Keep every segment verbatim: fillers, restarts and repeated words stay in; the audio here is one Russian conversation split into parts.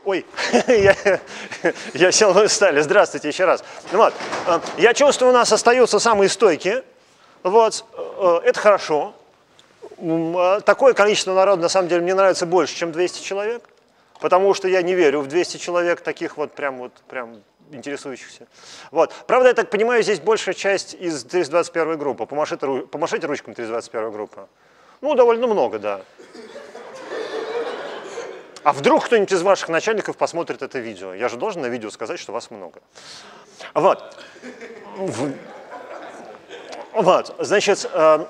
Ой, я, я сел на стали. Здравствуйте еще раз. Вот. Я чувствую, у нас остаются самые стойкие. Вот. Это хорошо. Такое количество народа, на самом деле, мне нравится больше, чем двести человек. Потому что я не верю в двести человек, таких вот прям, вот, прям интересующихся. Вот. Правда, я так понимаю, здесь большая часть из триста двадцать первой группы. Помашите, помашите ручками триста двадцать первой группы. Ну, довольно много, да. А вдруг кто-нибудь из ваших начальников посмотрит это видео? Я же должен на видео сказать, что вас много. Вот. Вот. Значит, э...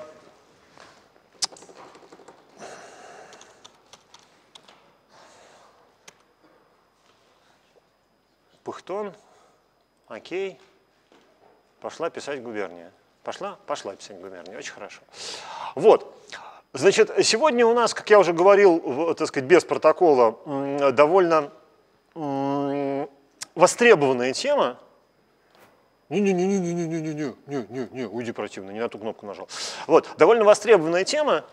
Пыхтон, окей, пошла писать губерния. Пошла? Пошла писать губерния, очень хорошо. Вот. Значит, сегодня у нас, как я уже говорил, так сказать, без протокола, довольно востребованная тема. Не-не-не-не-не-не-не-не-не-не, уйди противно, не на ту кнопку нажал. Вот, довольно востребованная тема.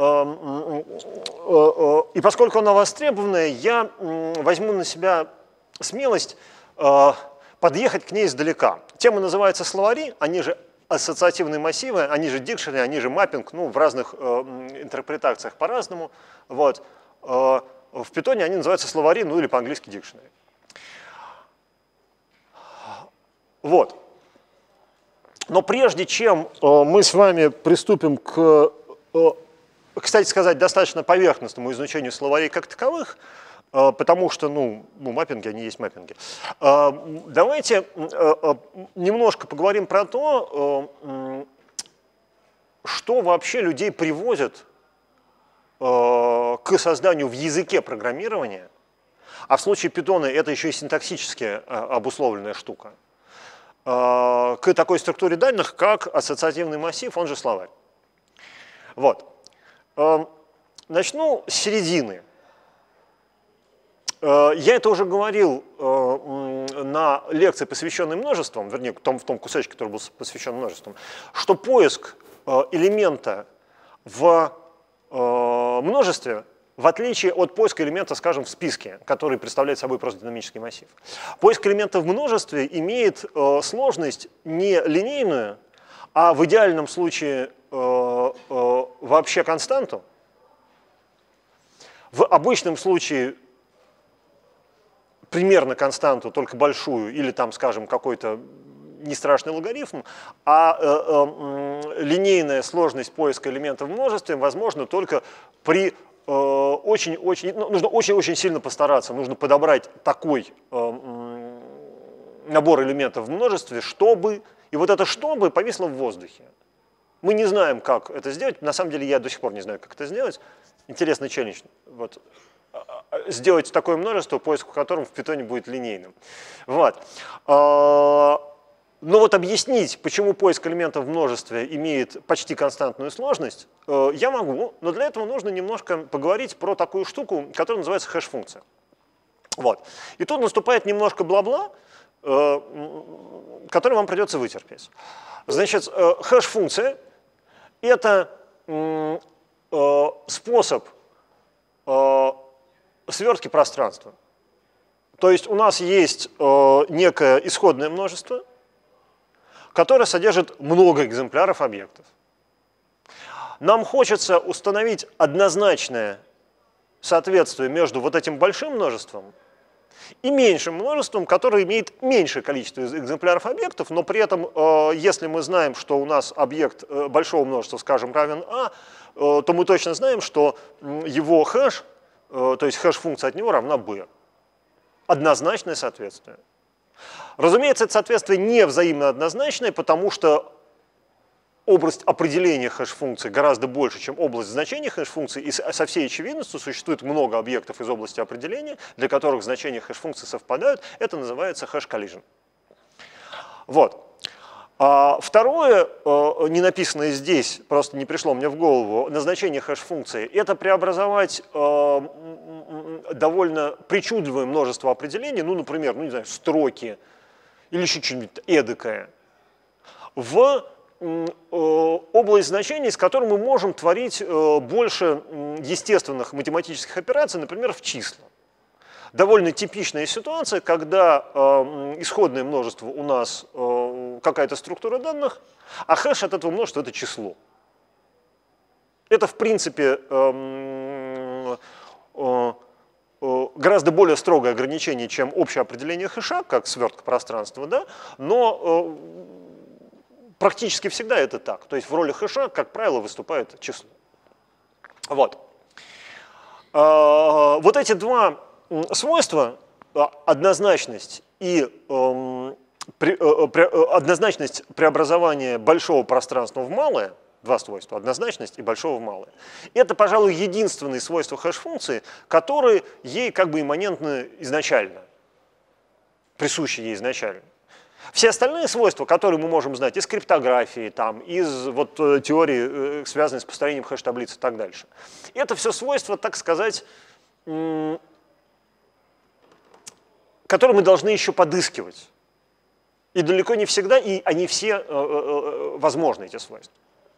И поскольку она востребованная, я возьму на себя смелость подъехать к ней издалека. Тема называется словари, они же ассоциативные массивы, они же дикшнери, они же маппинг, ну, в разных э, интерпретациях по-разному. Вот. Э, в Python они называются словари, ну или по-английски дикшнери. Вот. Но прежде чем э, мы с вами приступим к, э, кстати сказать, достаточно поверхностному изучению словарей как таковых, э, потому что, ну, ну, маппинги, они есть маппинги, э, давайте э, немножко поговорим про то, э, что вообще людей приводит э, к созданию в языке программирования, а в случае Python это еще и синтаксически э, обусловленная штука, к такой структуре данных, как ассоциативный массив, он же словарь. Вот. Начну с середины. Я это уже говорил на лекции, посвященной множествам, вернее, в том, в том кусочке, который был посвящен множествам, что поиск элемента в множестве, в отличие от поиска элемента, скажем, в списке, который представляет собой просто динамический массив. Поиск элемента в множестве имеет э, сложность не линейную, а в идеальном случае э, э, вообще константу. В обычном случае примерно константу, только большую, или там, скажем, какой-то не страшный логарифм, а э, э, линейная сложность поиска элементов в множестве возможна только при очень-очень, ну, нужно очень-очень сильно постараться, нужно подобрать такой э, набор элементов в множестве, чтобы, и вот это «чтобы» повисло в воздухе. Мы не знаем, как это сделать, на самом деле я до сих пор не знаю, как это сделать. Интересный челлендж. Вот. Сделать такое множество, поиск в котором в Python будет линейным. Вот. Но вот объяснить, почему поиск элементов в множестве имеет почти константную сложность, я могу, но для этого нужно немножко поговорить про такую штуку, которая называется хэш-функция. Вот. И тут наступает немножко бла-бла, который вам придется вытерпеть. Значит, хэш-функция — это способ свертки пространства. То есть у нас есть некое исходное множество, которая содержит много экземпляров объектов. Нам хочется установить однозначное соответствие между вот этим большим множеством и меньшим множеством, которое имеет меньшее количество экземпляров объектов, но при этом, если мы знаем, что у нас объект большого множества, скажем, равен А, то мы точно знаем, что его хэш, то есть хэш-функция от него равна B. Однозначное соответствие. Разумеется, это соответствие не взаимно однозначное, потому что область определения хэш-функции гораздо больше, чем область значения хэш-функции, и со всей очевидностью существует много объектов из области определения, для которых значения хэш-функции совпадают. Это называется хэш-коллижн. Вот. А второе, не написанное здесь, просто не пришло мне в голову, назначение хэш-функции — это преобразовать довольно причудливое множество определений, ну, например, ну, не знаю, строки или еще что-нибудь эдакое, в область значений, с которой мы можем творить больше естественных математических операций, например, в числа. довольно типичная ситуация, когда э, исходное множество у нас э, какая-то структура данных, а хэш от этого множества это число. Это, в принципе, э, э, э, гораздо более строгое ограничение, чем общее определение хэша, как свертка пространства, да? Но э, практически всегда это так. То есть в роли хэша, как правило, выступает число. Вот. Э, вот эти два свойства, однозначность и э, при, э, при, однозначность преобразования большого пространства в малое, два свойства, однозначность и большого в малое, это, пожалуй, единственные свойства хэш-функции, которые ей как бы имманентны изначально, присущи ей изначально. Все остальные свойства, которые мы можем знать из криптографии, там, из вот, теории, связанной с построением хэш-таблиц и так дальше, это все свойства, так сказать, которые мы должны еще подыскивать. И далеко не всегда, и они все э, э, возможны, эти свойства.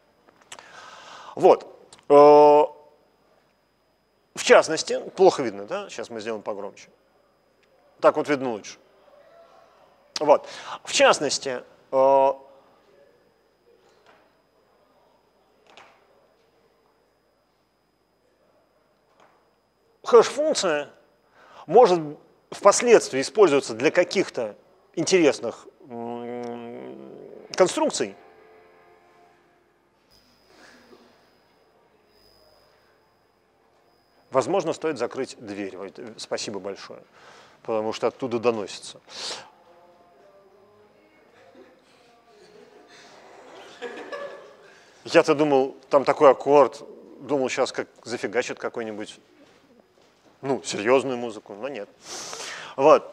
Вот. Э, в частности, плохо видно, да? Сейчас мы сделаем погромче. Так вот видно лучше. Вот. В частности, э, хэш-функция может впоследствии используется для каких-то интересных конструкций. Возможно, стоит закрыть дверь. Спасибо большое, потому что оттуда доносится. Я-то думал, там такой аккорд, думал, сейчас как зафигачит какой-нибудь, ну, серьезную музыку, но нет. Вот.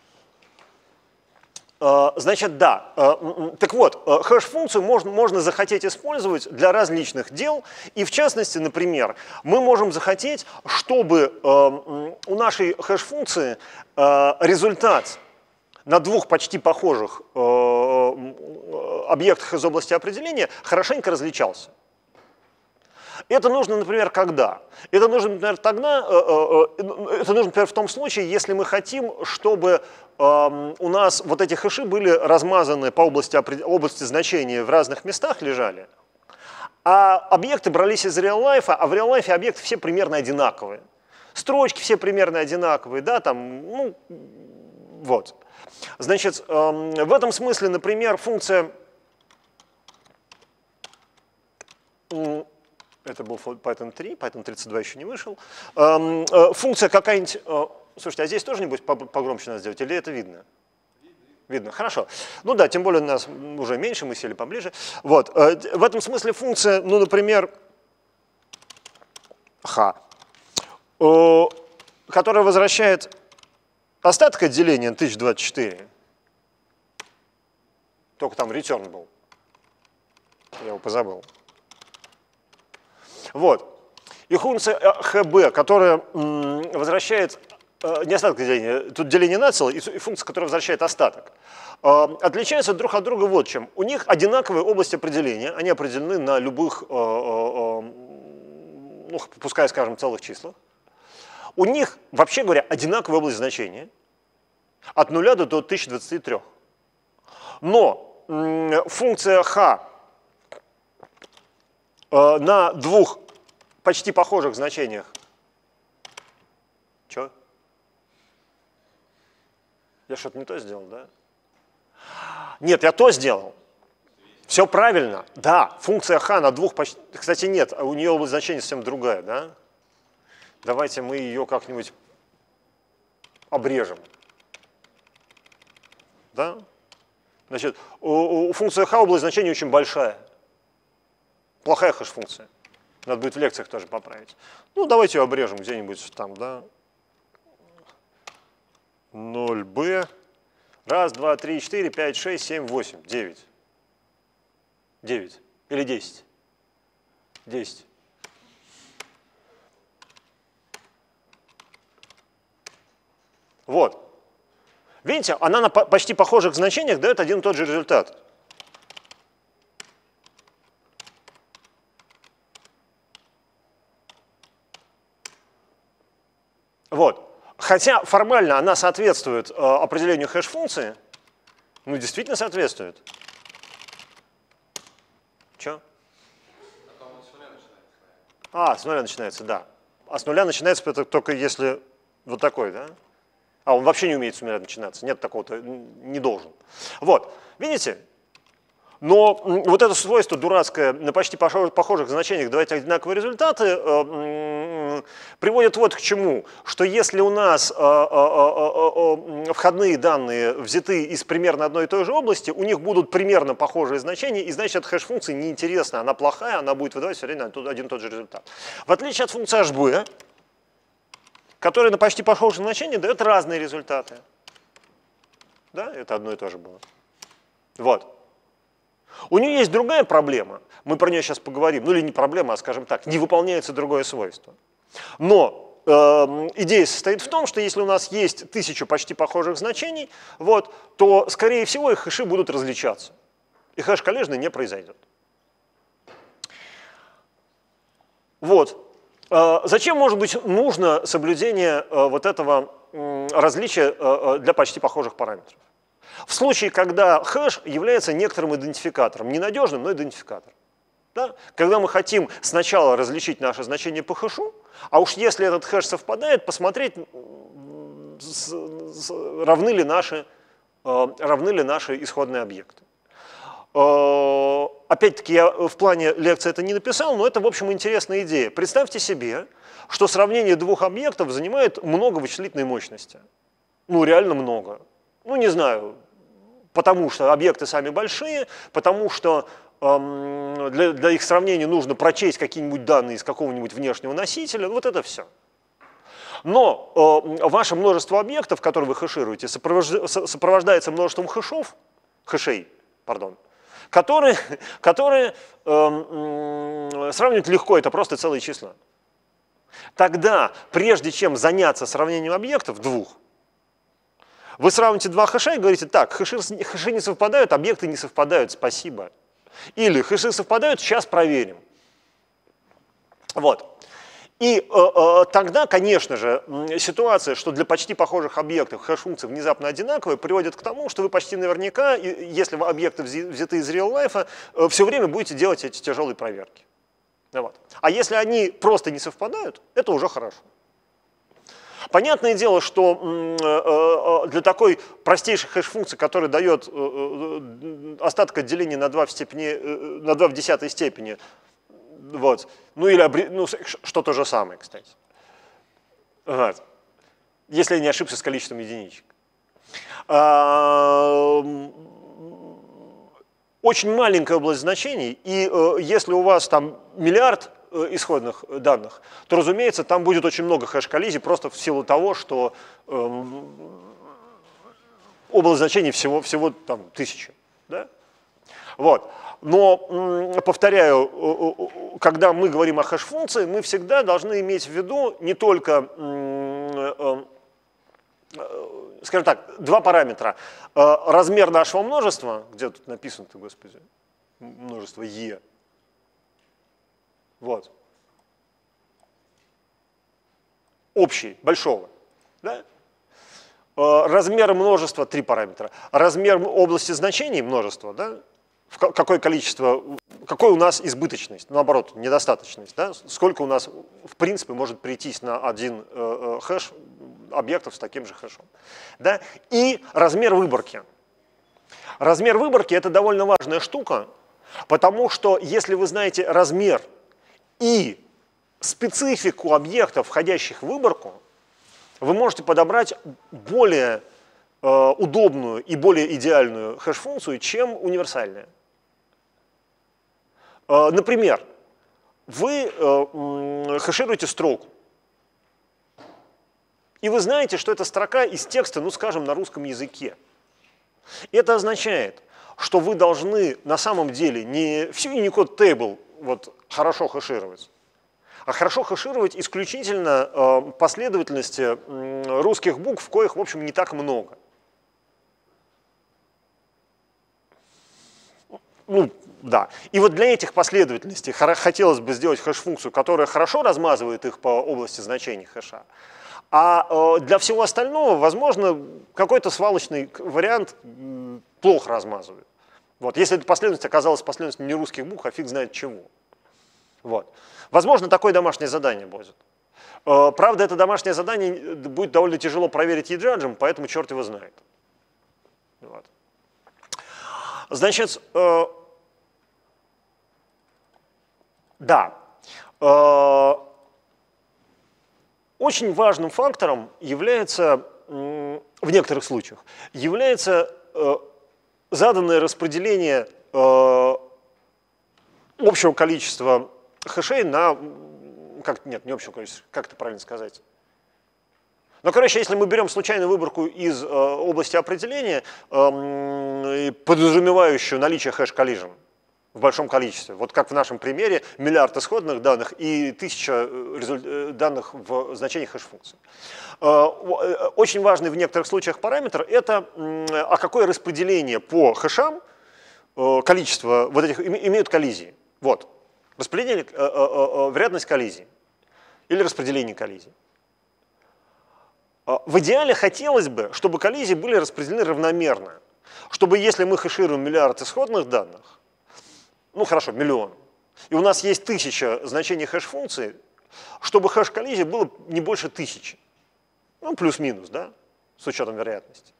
Значит, да. Так вот, хэш-функцию можно, можно захотеть использовать для различных дел. И в частности, например, мы можем захотеть, чтобы у нашей хэш-функции результат на двух почти похожих объектах из области определения хорошенько различался. Это нужно, например, когда? Это нужно, например, тогда, это нужно, например, в том случае, если мы хотим, чтобы у нас вот эти хэши были размазаны по области, области значения в разных местах лежали, а объекты брались из реал-лайфа, а в реал-лайфе объекты все примерно одинаковые. Строчки все примерно одинаковые, да, там, ну, вот. Значит, в этом смысле, например, функция... Это был Python три, Python тридцать два еще не вышел. Функция какая-нибудь... Слушайте, а здесь тоже нибудь погромче надо сделать, или это видно? Видно, хорошо. Ну да, тем более у нас уже меньше, мы сели поближе. Вот. В этом смысле функция, ну, например, х, которая возвращает остаток отделения тысяча двадцать четыре. Только там return был. Я его позабыл. Вот. И функция хб, которая возвращает не остаток деления, тут деление нацело, и функция, которая возвращает остаток, отличаются друг от друга вот чем. У них одинаковая область определения, они определены на любых, ну, пускай, скажем, целых числах. У них, вообще говоря, одинаковая область значения от нуля до тысячи двадцати трёх. Но функция х на двух почти похожих значениях. Чё? Я что-то не то сделал, да? Нет, я то сделал. Все правильно. Да, функция х на двух почти... Кстати, нет, у нее область значения совсем другая, да? Давайте мы ее как-нибудь обрежем. Да? Значит, у, у функции х область значения очень большая. Плохая хэш-функция. Надо будет в лекциях тоже поправить. Ну, давайте ее обрежем где-нибудь там, да. ноль бэ. Раз, два, три, четыре, пять, шесть, семь, восемь, девять. девять. Или десять. десять. Вот. Видите, она на почти похожих значениях дает один и тот же результат. Вот. хотя формально она соответствует э, определению хэш-функции, ну, действительно соответствует. Че? А, с нуля начинается, да. А с нуля начинается это только если вот такой, да? А, он вообще не умеет с нуля начинаться. Нет такого-то, не должен. Вот, видите? Но вот это свойство дурацкое на почти похожих значениях давать одинаковые результаты э, приводит вот к чему, что если у нас э, э, э, э, входные данные взяты из примерно одной и той же области, у них будут примерно похожие значения, и значит хэш-функция неинтересна, она плохая, она будет выдавать все время один и тот же результат. В отличие от функции эйч би, которая на почти похожие значения дает разные результаты. Да, это одно и то же было. Вот. У нее есть другая проблема, мы про нее сейчас поговорим, ну или не проблема, а скажем так, не выполняется другое свойство. Но э, идея состоит в том, что если у нас есть тысяча почти похожих значений, вот, то скорее всего их хэши будут различаться, и хэш-коллижный не произойдет. Вот. Э, зачем может быть нужно соблюдение э, вот этого э, различия э, для почти похожих параметров? В случае, когда хэш является некоторым идентификатором, ненадежным, но идентификатором. Да? Когда мы хотим сначала различить наше значение по хэшу, а уж если этот хэш совпадает, посмотреть, равны ли наши, равны ли наши исходные объекты. Опять-таки, я в плане лекции это не написал, но это, в общем, интересная идея. Представьте себе, что сравнение двух объектов занимает много вычислительной мощности. Ну, реально много. Ну, не знаю, потому что объекты сами большие, потому что эм, для, для их сравнения нужно прочесть какие-нибудь данные из какого-нибудь внешнего носителя, вот это все. Но э, ваше множество объектов, которые вы хэшируете, сопровождается, сопровождается множеством хэшов, хэшей, пардон, которые, которые э, э, сравнивать легко, это просто целые числа. Тогда, прежде чем заняться сравнением объектов двух, вы сравните два хэша и говорите, так, хэши, хэши не совпадают, объекты не совпадают, спасибо. Или хэши совпадают, сейчас проверим. Вот. И э, э, тогда, конечно же, ситуация, что для почти похожих объектов хэш-функции внезапно одинаковые, приводит к тому, что вы почти наверняка, если объекты взяты из реал-лайфа, э, все время будете делать эти тяжелые проверки. Вот. А если они просто не совпадают, это уже хорошо. Понятное дело, что для такой простейшей хэш-функции, которая дает остаток отделения на два в, степени, на два в десятой степени, вот, ну или ну, что то же самое, кстати, вот, если я не ошибся с количеством единичек. Очень маленькая область значений, и если у вас там миллиард исходных данных, то, разумеется, там будет очень много хэш-коллизий, просто в силу того, что эм, область значений всего, всего там тысячи. Да? Вот. Но, повторяю, когда мы говорим о хэш-функции, мы всегда должны иметь в виду не только, скажем так, два параметра. Размер нашего множества, где тут написано-то, господи, множество Е. Вот. Общий, большого. Да? Размер множества, три параметра. Размер области значений множества, да? Какое количество, какой у нас избыточность, наоборот, недостаточность. Да? Сколько у нас, в принципе, может прийтись на один э, хэш объектов с таким же хэшом. Да? И размер выборки. Размер выборки – это довольно важная штука, потому что если вы знаете размер и специфику объектов, входящих в выборку, вы можете подобрать более э, удобную и более идеальную хэш-функцию, чем универсальная. Э, например, вы э, хэшируете строку, и вы знаете, что это строка из текста, ну скажем, на русском языке. Это означает, что вы должны на самом деле не всю Unicode Table вот, хорошо хэшировать, а хорошо хэшировать исключительно э, последовательности э, русских букв, коих, в общем, не так много. Ну, да. И вот для этих последовательностей хотелось бы сделать хэш-функцию, которая хорошо размазывает их по области значений хэша, А для всего остального, возможно, какой-то свалочный вариант плохо размазывает. Вот. Если эта последовательность оказалась последовательностью не русских букв, а фиг знает чего. Вот. Возможно, такое домашнее задание будет. Правда, это домашнее задание будет довольно тяжело проверить еджаджем, поэтому черт его знает. Вот. Значит, э, да, э, очень важным фактором является, э, в некоторых случаях, является э, заданное распределение э, общего количества хэшей на, как, нет, не общего количества, как это правильно сказать? Ну, короче, если мы берем случайную выборку из э, области определения, э, подразумевающую наличие хэш-коллижен в большом количестве, вот как в нашем примере, миллиард исходных данных и тысяча данных в значении хэш-функции. Э, очень важный в некоторых случаях параметр – это э, а какое распределение по хэшам э, количество вот этих имеют коллизии. Вот, распределение, э, э, э, вероятность коллизии или распределение коллизий. В идеале хотелось бы, чтобы коллизии были распределены равномерно. Чтобы если мы хэшируем миллиард исходных данных, ну хорошо, миллион, и у нас есть тысяча значений хэш-функции, чтобы хэш-коллизий было не больше тысячи. Ну, плюс-минус, да, с учетом вероятности.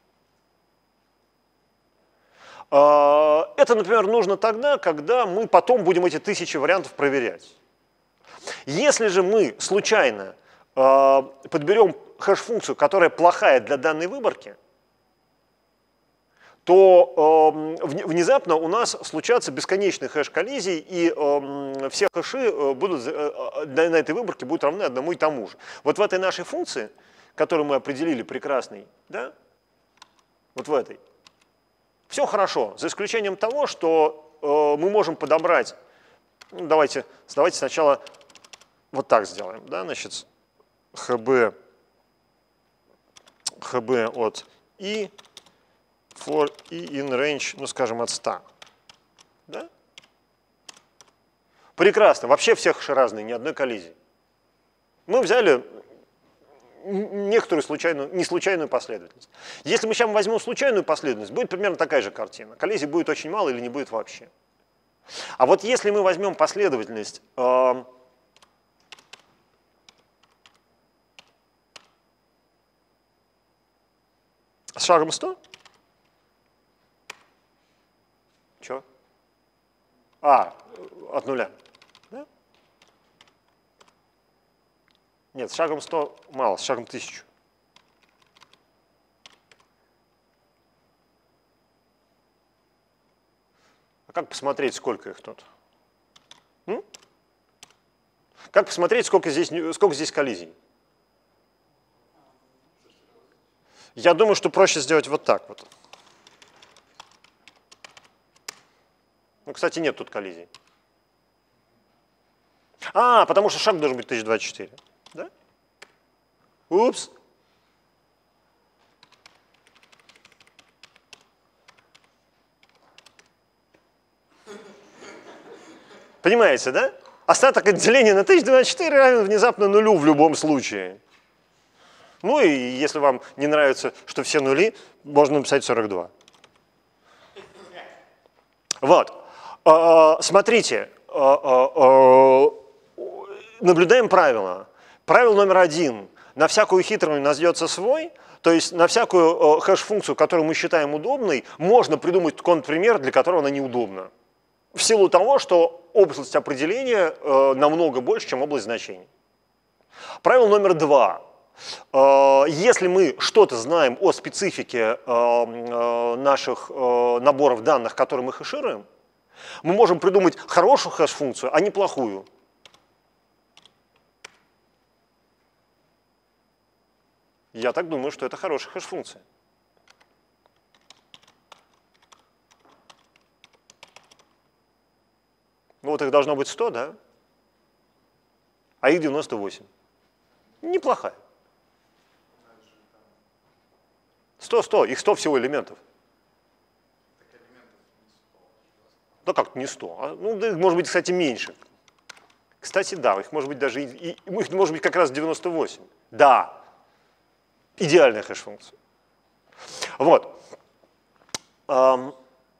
Это, например, нужно тогда, когда мы потом будем эти тысячи вариантов проверять. Если же мы случайно подберем хэш-функцию, которая плохая для данной выборки, то э, внезапно у нас случатся бесконечные хэш-коллизии, и э, все хэши будут, э, на этой выборке будут равны одному и тому же. Вот в этой нашей функции, которую мы определили прекрасной, да, вот в этой, все хорошо, за исключением того, что э, мы можем подобрать, ну, давайте, давайте сначала вот так сделаем, да, значит, hb, hb от i for i in range, ну скажем, от ста. Да? Прекрасно, вообще все хэши разные, ни одной коллизии. Мы взяли некоторую случайную, не случайную последовательность. Если мы сейчас возьмем случайную последовательность, будет примерно такая же картина. Коллизий будет очень мало или не будет вообще. А вот если мы возьмем последовательность э, с шагом сто, Че? А, от нуля. Да? Нет, с шагом сто мало, с шагом тысячу. А как посмотреть, сколько их тут? М? Как посмотреть, сколько здесь, сколько здесь коллизий? Я думаю, что проще сделать вот так вот. Ну, кстати, нет тут коллизий. А, потому что шаг должен быть тысяча двадцать четыре. Да? Упс. Понимаете, да? Остаток отделения на тысячу двадцать четыре равен внезапно нулю в любом случае. Ну и если вам не нравится, что все нули, можно написать сорок два. Вот. Смотрите, наблюдаем правило. Правило номер один. На всякую хитрую найдется свой, то есть на всякую хэш-функцию, которую мы считаем удобной, можно придумать контрпример, для которого она неудобна. В силу того, что область определения намного больше, чем область значений. Правило номер два. Если мы что-то знаем о специфике наших наборов данных, которые мы хэшируем, мы можем придумать хорошую хэш-функцию, а не плохую. Я так думаю, что это хорошая хэш-функция. Ну вот их должно быть сто, да? А их девяносто восемь. Неплохая. сто, сто, их сто всего элементов. Да как не сто? А, ну, да, может быть, кстати, меньше. Кстати, да, их может быть даже и, и, их может быть как раз девяносто восемь. Да. идеальная хэш-функция. Вот. Um,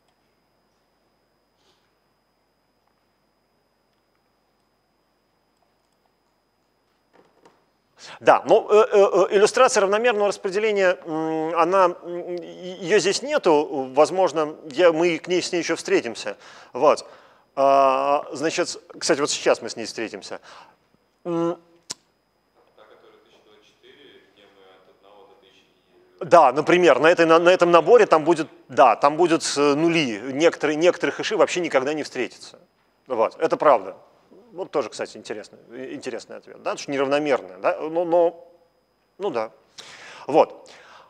Да, но э, э, иллюстрация равномерного распределения, э, она, ее здесь нету, возможно, я, мы к ней, с ней еще встретимся. Вот. А, значит, кстати, вот сейчас мы с ней встретимся. Да, например, на, этой, на, на этом наборе там будет, да, там будут нули, некоторые, некоторые хэши вообще никогда не встретятся. Вот, это правда. Вот тоже, кстати, интересный, интересный ответ, да, потому что неравномерное, да, но, но, ну да. Вот.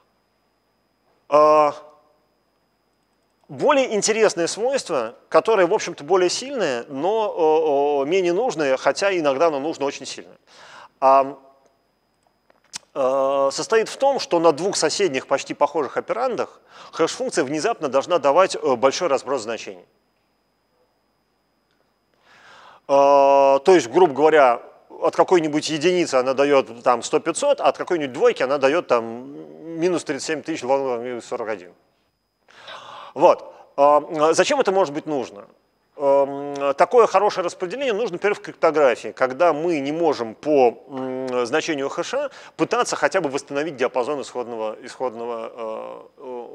Более интересные свойства, которые, в общем-то, более сильные, но менее нужные, хотя иногда оно нужно очень сильно, состоит в том, что на двух соседних почти похожих операндах хэш-функция внезапно должна давать большой разброс значений. То есть, грубо говоря, от какой-нибудь единицы она дает там сто пятьсот, а от какой-нибудь двойки она дает там минус тридцать семь тысяч, минус сорок один. Вот. Зачем это может быть нужно? Такое хорошее распределение нужно, например, в криптографии, когда мы не можем по значению хэша пытаться хотя бы восстановить диапазон исходного, исходного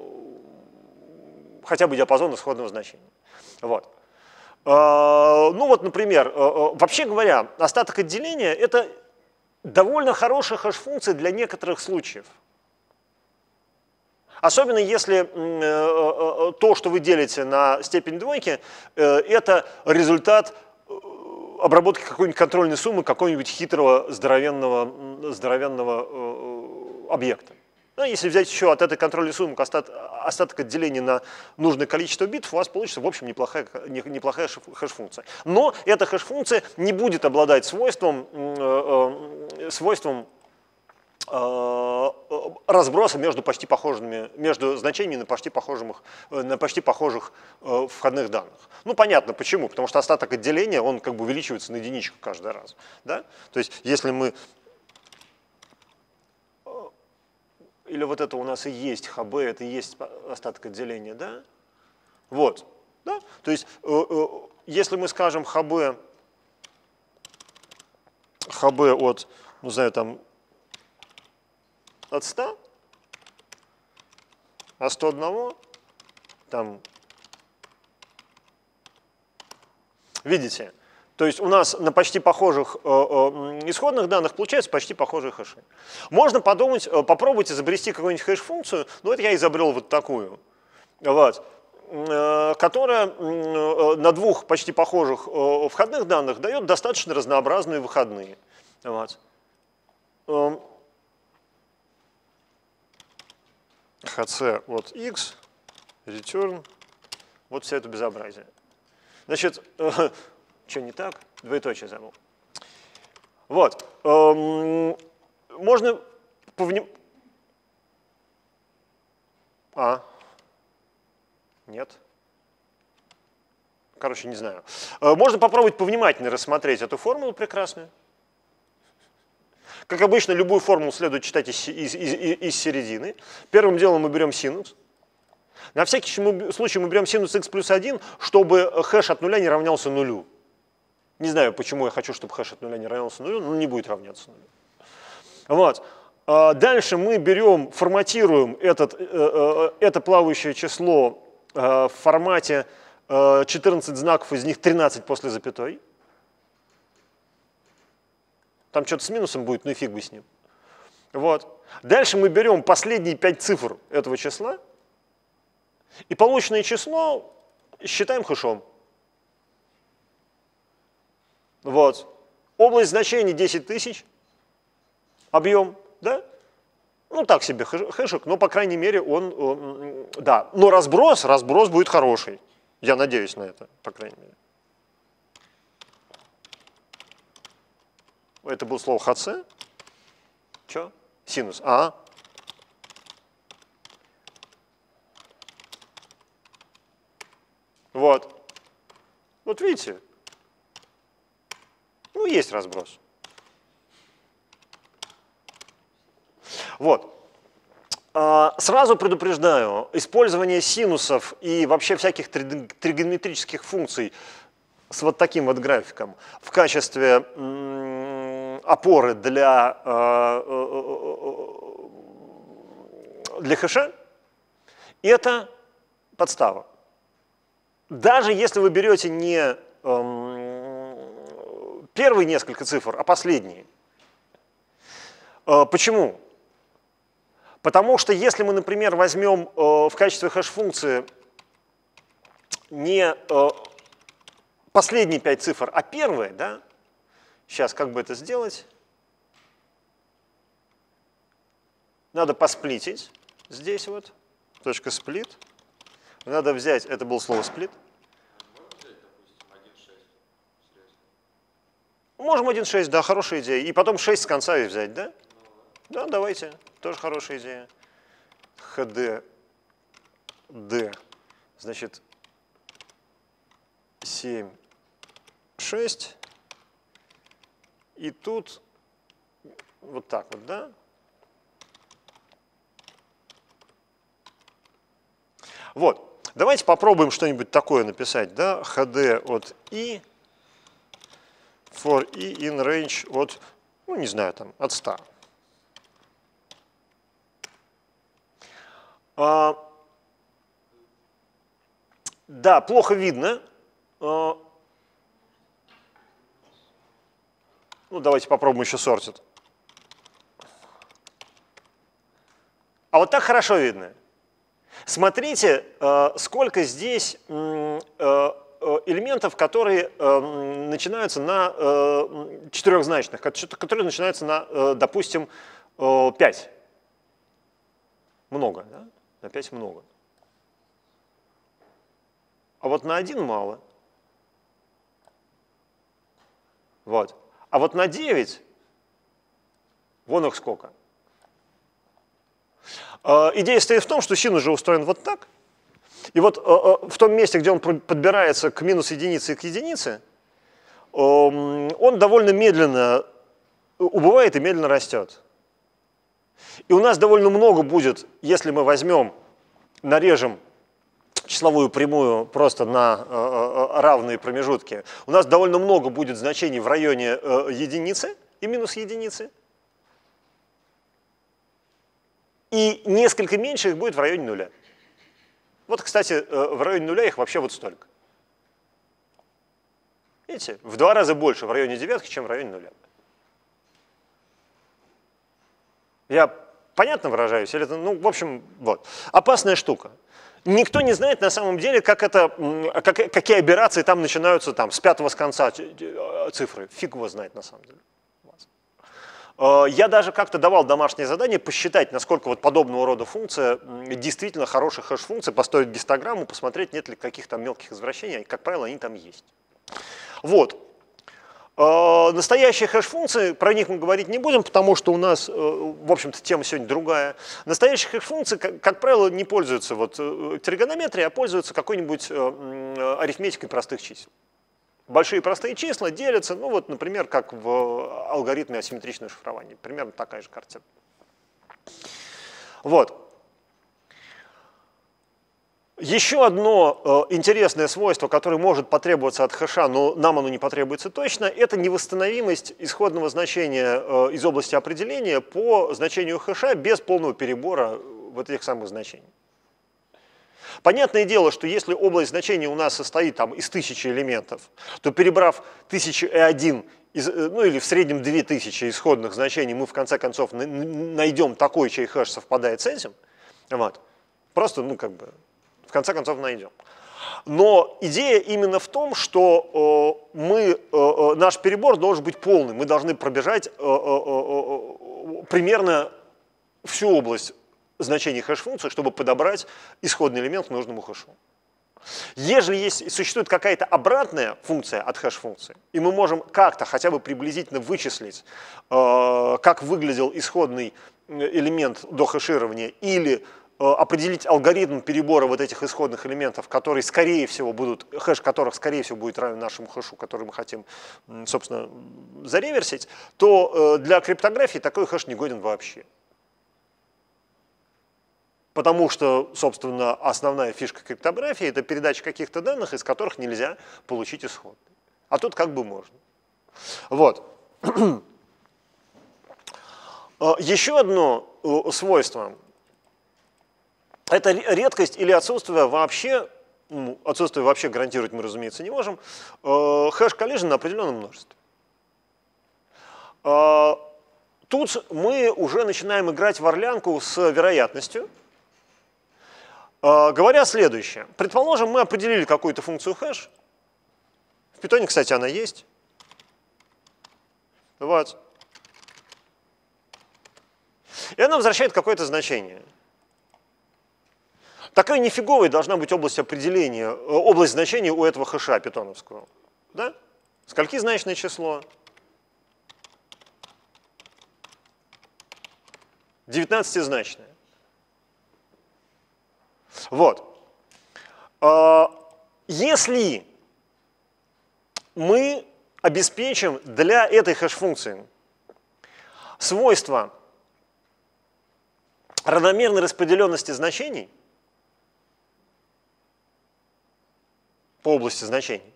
хотя бы диапазон исходного значения. Вот. Ну вот, например, вообще говоря, остаток отделения – это довольно хорошая хэш-функция для некоторых случаев. Особенно если то, что вы делите на степень двойки, это результат обработки какой-нибудь контрольной суммы какого-нибудь хитрого здоровенного, здоровенного объекта. Ну, если взять еще от этой контрольной суммы остаток, остаток отделения на нужное количество битов, у вас получится, в общем, неплохая, неплохая хэш-функция. Но эта хэш-функция не будет обладать свойством, свойством разброса между почти похожими, между значениями на почти похожих, на почти похожих входных данных. Ну, понятно, почему. Потому что остаток отделения, он как бы увеличивается на единичку каждый раз. Да? То есть, если мы... Или вот это у нас и есть ХБ, это и есть остаток отделения, да? Вот. Да? То есть, если мы скажем ХБ, ХБ от, ну, знаю, там, от ста, а сто один, там, видите, то есть у нас на почти похожих э, э, исходных данных получаются почти похожие хэши. Можно подумать, э, попробовать изобрести какую-нибудь хэш-функцию, ну это я изобрел вот такую, вот, э, которая э, на двух почти похожих э, входных данных дает достаточно разнообразные выходные. Вот. Э, hc от x, return, вот все это безобразие. Значит, э, что не так? Двоеточие забыл. Вот. Эм, можно повним... А. Нет. Короче, не знаю. Э, можно попробовать повнимательнее рассмотреть эту формулу прекрасную. Как обычно, любую формулу следует читать из, из, из, из середины. Первым делом мы берем синус. На всякий случай мы берем синус x плюс один, чтобы хэш от нуля не равнялся нулю. Не знаю, почему я хочу, чтобы хэш от нуля не равнялся нулю, но не будет равняться нулю. Вот. Дальше мы берем, форматируем этот, это плавающее число в формате четырнадцать знаков, из них тринадцать после запятой. Там что-то с минусом будет, ну и фиг бы с ним. Вот. Дальше мы берем последние пять цифр этого числа, и полученное число считаем хэшом. Вот. Область значений десять тысяч, объем, да? Ну, так себе хэшек, но, по крайней мере, он, он, да. Но разброс, разброс будет хороший. Я надеюсь на это, по крайней мере. Это было слово hc. Че? Синус. А. Вот. Вот видите? Ну, есть разброс. Вот. Сразу предупреждаю, использование синусов и вообще всяких тригонометрических функций с вот таким вот графиком в качестве опоры для, для хэша – это подстава. Даже если вы берете не первые несколько цифр, а последние. Почему? Потому что если мы, например, возьмем в качестве хэш-функции не последние пять цифр, а первые, да? Сейчас как бы это сделать? Надо посплитить здесь вот, точка сплит. Надо взять, это было слово сплит. Можем один шесть, да, хорошая идея. И потом шесть с конца и взять, да? Да, давайте, тоже хорошая идея. hd, d, значит, семь, шесть. И тут вот так вот, да? Вот. Давайте попробуем что-нибудь такое написать, да? hd от i, for i in range от, ну, не знаю, там, от ста. А, да, плохо видно. А, ну, давайте попробуем еще сортит. А вот так хорошо видно. Смотрите, а, сколько здесь а, элементов, которые э, начинаются на э, четырехзначных, которые начинаются на, э, допустим, э, пять. Много, да? На пять много. А вот на один мало. Вот. А вот на девять, вон их сколько. Э, идея стоит в том, что синус же устроен вот так. И вот э, в том месте, где он подбирается к минус единице и к единице, э, он довольно медленно убывает и медленно растет. И у нас довольно много будет, если мы возьмем, нарежем числовую прямую просто на э, равные промежутки, у нас довольно много будет значений в районе э, единицы и минус единицы. И несколько меньше их будет в районе нуля. Вот, кстати, в районе нуля их вообще вот столько. Видите, в два раза больше в районе девятки, чем в районе нуля. Я понятно выражаюсь? Или это, ну, в общем, вот. Опасная штука. Никто не знает на самом деле, как это, как, какие операции там начинаются там, с пятого с конца цифры. Фиг его знает на самом деле. Я даже как-то давал домашнее задание посчитать, насколько вот подобного рода функция действительно хорошая хэш-функция, построить гистограмму, посмотреть, нет ли каких-то мелких извращений, как правило, они там есть. Вот. Настоящие хэш-функции, про них мы говорить не будем, потому что у нас, в общем-то, тема сегодня другая. Настоящие хэш-функции, как, как правило, не пользуются вот тригонометрией, а пользуются какой-нибудь арифметикой простых чисел. Большие простые числа делятся, ну вот, например, как в алгоритме асимметричного шифрования. Примерно такая же картина. Вот. Еще одно э, интересное свойство, которое может потребоваться от хэша, но нам оно не потребуется точно, это невосстановимость исходного значения э, из области определения по значению хэша без полного перебора вот этих самых значений. Понятное дело, что если область значения у нас состоит там, из тысячи элементов, то перебрав тысячу и один, из, ну или в среднем две тысячи исходных значений, мы в конце концов найдем такой, чей хэш совпадает с этим. Вот. Просто, ну как бы, в конце концов найдем. Но идея именно в том, что э, мы, э, наш перебор должен быть полный. Мы должны пробежать э, э, э, примерно всю область значений хэш-функции, чтобы подобрать исходный элемент к нужному хэшу. Если есть, существует какая-то обратная функция от хэш-функции, и мы можем как-то хотя бы приблизительно вычислить, э, как выглядел исходный элемент до хэширования, или э, определить алгоритм перебора вот этих исходных элементов, которые, скорее всего, будут, хэш которых, скорее всего, будет равен нашему хэшу, который мы хотим, собственно, зареверсить, то э, для криптографии такой хэш не годен вообще. Потому что, собственно, основная фишка криптографии – это передача каких-то данных, из которых нельзя получить исход. А тут как бы можно. Вот. Еще одно свойство – это редкость или отсутствие вообще, ну, отсутствие вообще гарантировать мы, разумеется, не можем, хэш-коллижен на определенном множестве. Тут мы уже начинаем играть в орлянку с вероятностью, говоря следующее. Предположим, мы определили какую-то функцию хэш. В Python, кстати, она есть. Вот. И она возвращает какое-то значение. Такая нифиговая должна быть область определения, область значения у этого хэша питоновского. Да? Сколькизначное число? девятнадцатизначное. Вот. Если мы обеспечим для этой хэш-функции свойства равномерной распределенности значений по области значений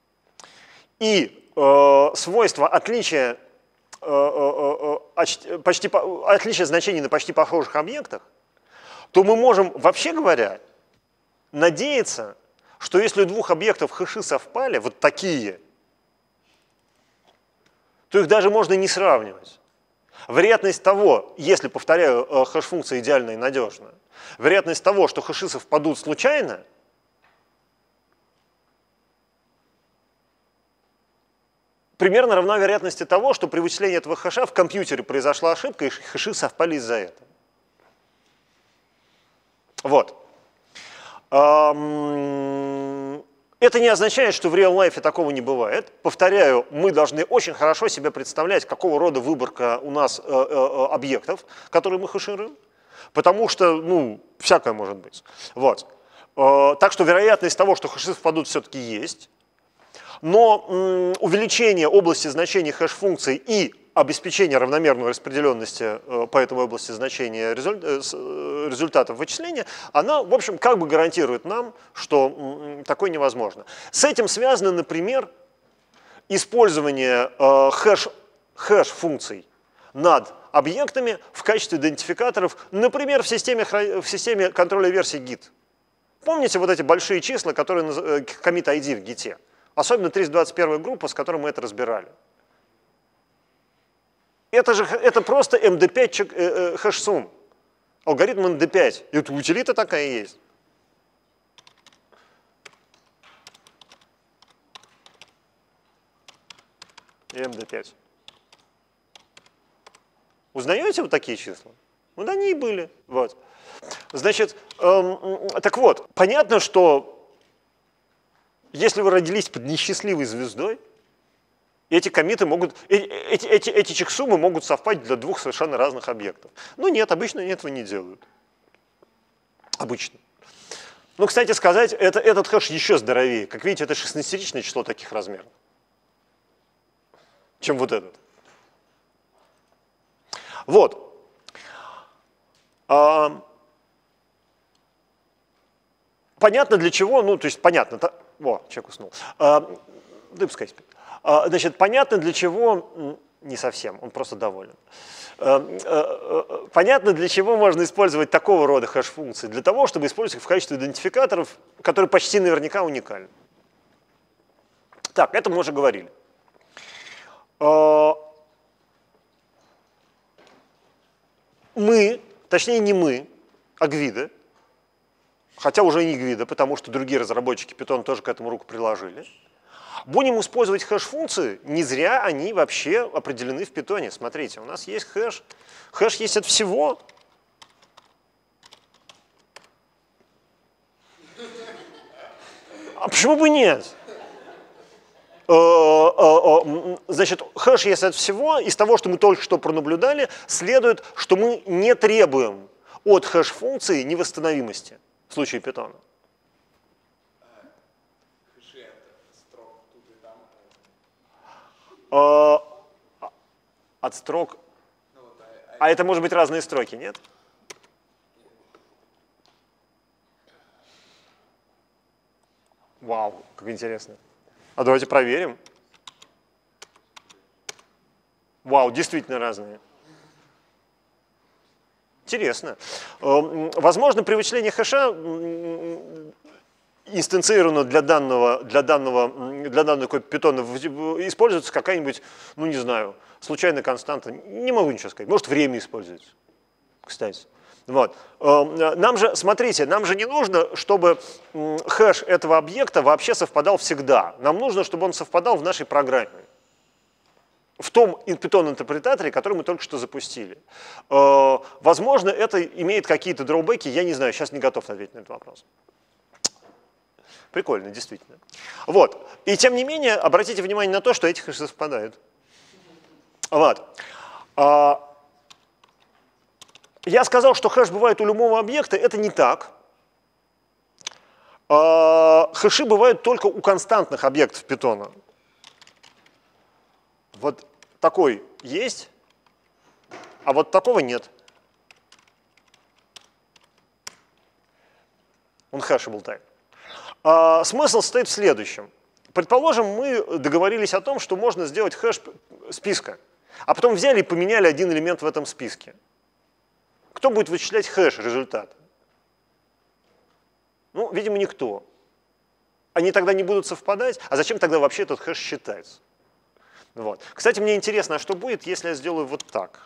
и э, свойства отличия, э, э, э, почти, отличия значений на почти похожих объектах, то мы можем, вообще говоря, надеяться, что если у двух объектов хэши совпали, вот такие, то их даже можно не сравнивать. Вероятность того, если, повторяю, хэш-функция идеальна и надежна, вероятность того, что хэши совпадут случайно, примерно равна вероятности того, что при вычислении этого хэша в компьютере произошла ошибка, и хэши совпали из-за этого. Вот. Это не означает, что в реал-лайфе такого не бывает. Повторяю, мы должны очень хорошо себе представлять, какого рода выборка у нас э, э, объектов, которые мы хэшируем, потому что, ну, всякое может быть. Вот. Э, так что вероятность того, что хэши совпадут, все-таки есть. Но м, увеличение области значений хэш-функций и обеспечение равномерной распределенности э, по этой области значения результ, э, результатов вычисления, она, в общем, как бы гарантирует нам, что м, такое невозможно. С этим связано, например, использование э, хэш, хэш-функций над объектами в качестве идентификаторов, например, в системе, в системе контроля версий гит. Помните вот эти большие числа, которые commit ай ди в гите? Особенно триста двадцать первая группа, с которой мы это разбирали. Это же это просто эм ди пять э, э, хэш-сум. Алгоритм эм ди пять. И вот утилита такая есть. И эм ди пять. Узнаете вот такие числа? Вот они и были. Вот. Значит, эм, так вот, понятно, что если вы родились под несчастливой звездой, эти коммиты могут, эти, эти, эти чексумы могут совпасть для двух совершенно разных объектов. Но нет, обычно они этого не делают. Обычно. Ну, кстати сказать, это, этот хэш еще здоровее. Как видите, это шестнадцатичное число таких размеров, чем вот этот. Вот. А, понятно для чего, ну, то есть понятно. Та, о, человек уснул. А, да пускай спит. А, значит, понятно для чего, не совсем, он просто доволен. А, а, понятно, для чего можно использовать такого рода хэш-функции. Для того, чтобы использовать их в качестве идентификаторов, которые почти наверняка уникальны. Так, это мы уже говорили. А, мы, точнее не мы, а Гвида, хотя уже не Гвида, потому что другие разработчики Python тоже к этому руку приложили, будем использовать хэш-функции, не зря они вообще определены в Python. Смотрите, у нас есть хэш. Хэш есть от всего. А почему бы нет? Значит, хэш есть от всего. Из того, что мы только что пронаблюдали, следует, что мы не требуем от хэш-функции невосстановимости в случае Python. От строк. А это может быть разные строки, нет? Вау, как интересно. А давайте проверим. Вау, действительно разные. Интересно. Возможно, при вычислении хэша инстанцировано для данного, для данного, для данного питона используется какая-нибудь, ну не знаю, случайная константа. Не могу ничего сказать. Может, время используется, кстати. Вот. Нам же, смотрите, нам же не нужно, чтобы хэш этого объекта вообще совпадал всегда. Нам нужно, чтобы он совпадал в нашей программе. В том Python-интерпретаторе, который мы только что запустили. Возможно, это имеет какие-то дроубеки, я не знаю, сейчас не готов ответить на этот вопрос. Прикольно, действительно. Вот. И тем не менее, обратите внимание на то, что эти хэши совпадают. Вот. Я сказал, что хэш бывает у любого объекта, это не так. Хэши бывают только у константных объектов Python. Вот такой есть, а вот такого нет. Он hashable type. А, смысл состоит в следующем. Предположим, мы договорились о том, что можно сделать хэш списка, а потом взяли и поменяли один элемент в этом списке. Кто будет вычислять хэш результата? Ну, видимо, никто. Они тогда не будут совпадать, а зачем тогда вообще этот хэш считается? Вот. Кстати, мне интересно, а что будет, если я сделаю вот так?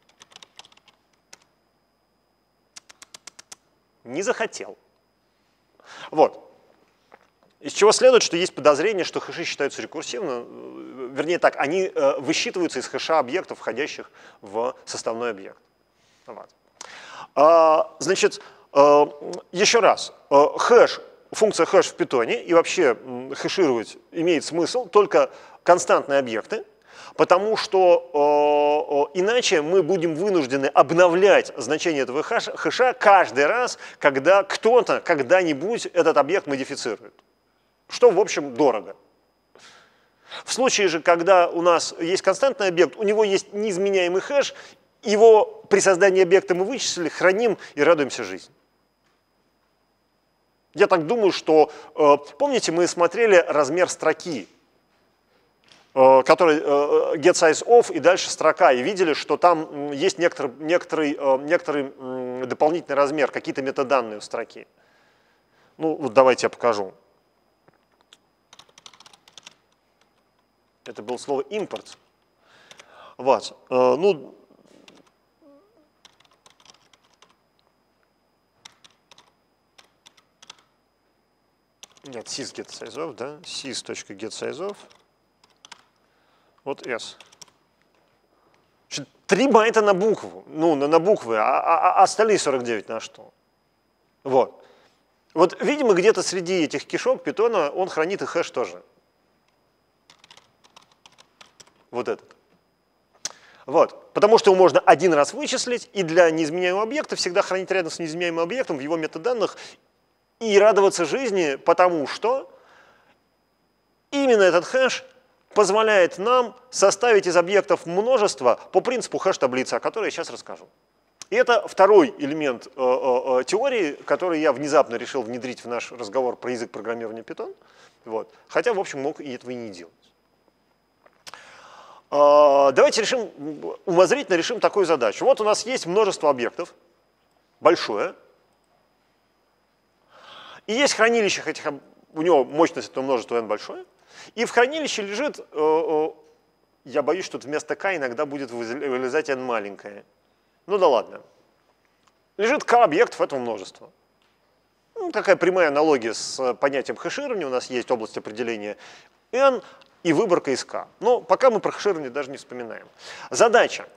Не захотел. Вот. Из чего следует, что есть подозрение, что хэши считаются рекурсивно. Вернее так, они э, высчитываются из хэша объектов, входящих в составной объект. Вот. А, значит, э, еще раз. Э, хэш, функция хэш в питоне и вообще э, хэшировать имеет смысл только константные объекты, потому что э, иначе мы будем вынуждены обновлять значение этого хэша, хэша каждый раз, когда кто-то когда-нибудь этот объект модифицирует. Что, в общем, дорого. В случае же, когда у нас есть константный объект, у него есть неизменяемый хэш, его при создании объекта мы вычислили, храним и радуемся жизни. Я так думаю, что, э, помните, мы смотрели размер строки, который get size of и дальше строка, и видели, что там есть некоторый, некоторый, некоторый дополнительный размер, какие-то метаданные у строки. Ну, вот давайте я покажу. Это было слово import. Вот. Ну, нет, sys.getSizeOf, да? sys.getSizeOf. Вот S. Три байта на букву, ну, на, на буквы, а, а, а остальные сорок девять на что? Вот. Вот, видимо, где-то среди этих кишок питона он хранит и хэш тоже. Вот этот. Вот. Потому что его можно один раз вычислить, и для неизменяемого объекта всегда хранить рядом с неизменяемым объектом в его метаданных и радоваться жизни, потому что именно этот хэш позволяет нам составить из объектов множество по принципу хэш-таблицы, о которой я сейчас расскажу. И это второй элемент э, э, теории, который я внезапно решил внедрить в наш разговор про язык программирования Python. Вот. Хотя, в общем, мог и этого и не делать. Э, давайте решим, умозрительно решим такую задачу. Вот у нас есть множество объектов, большое, и есть хранилище этих, у него мощность этого множества n большое. И в хранилище лежит, э, э, я боюсь, что вместо k иногда будет вылезать n маленькое. Ну да ладно. Лежит k объектов этого множества. Ну, такая прямая аналогия с понятием хэширования. У нас есть область определения n и выборка из k. Но пока мы про хэширование даже не вспоминаем. Задача.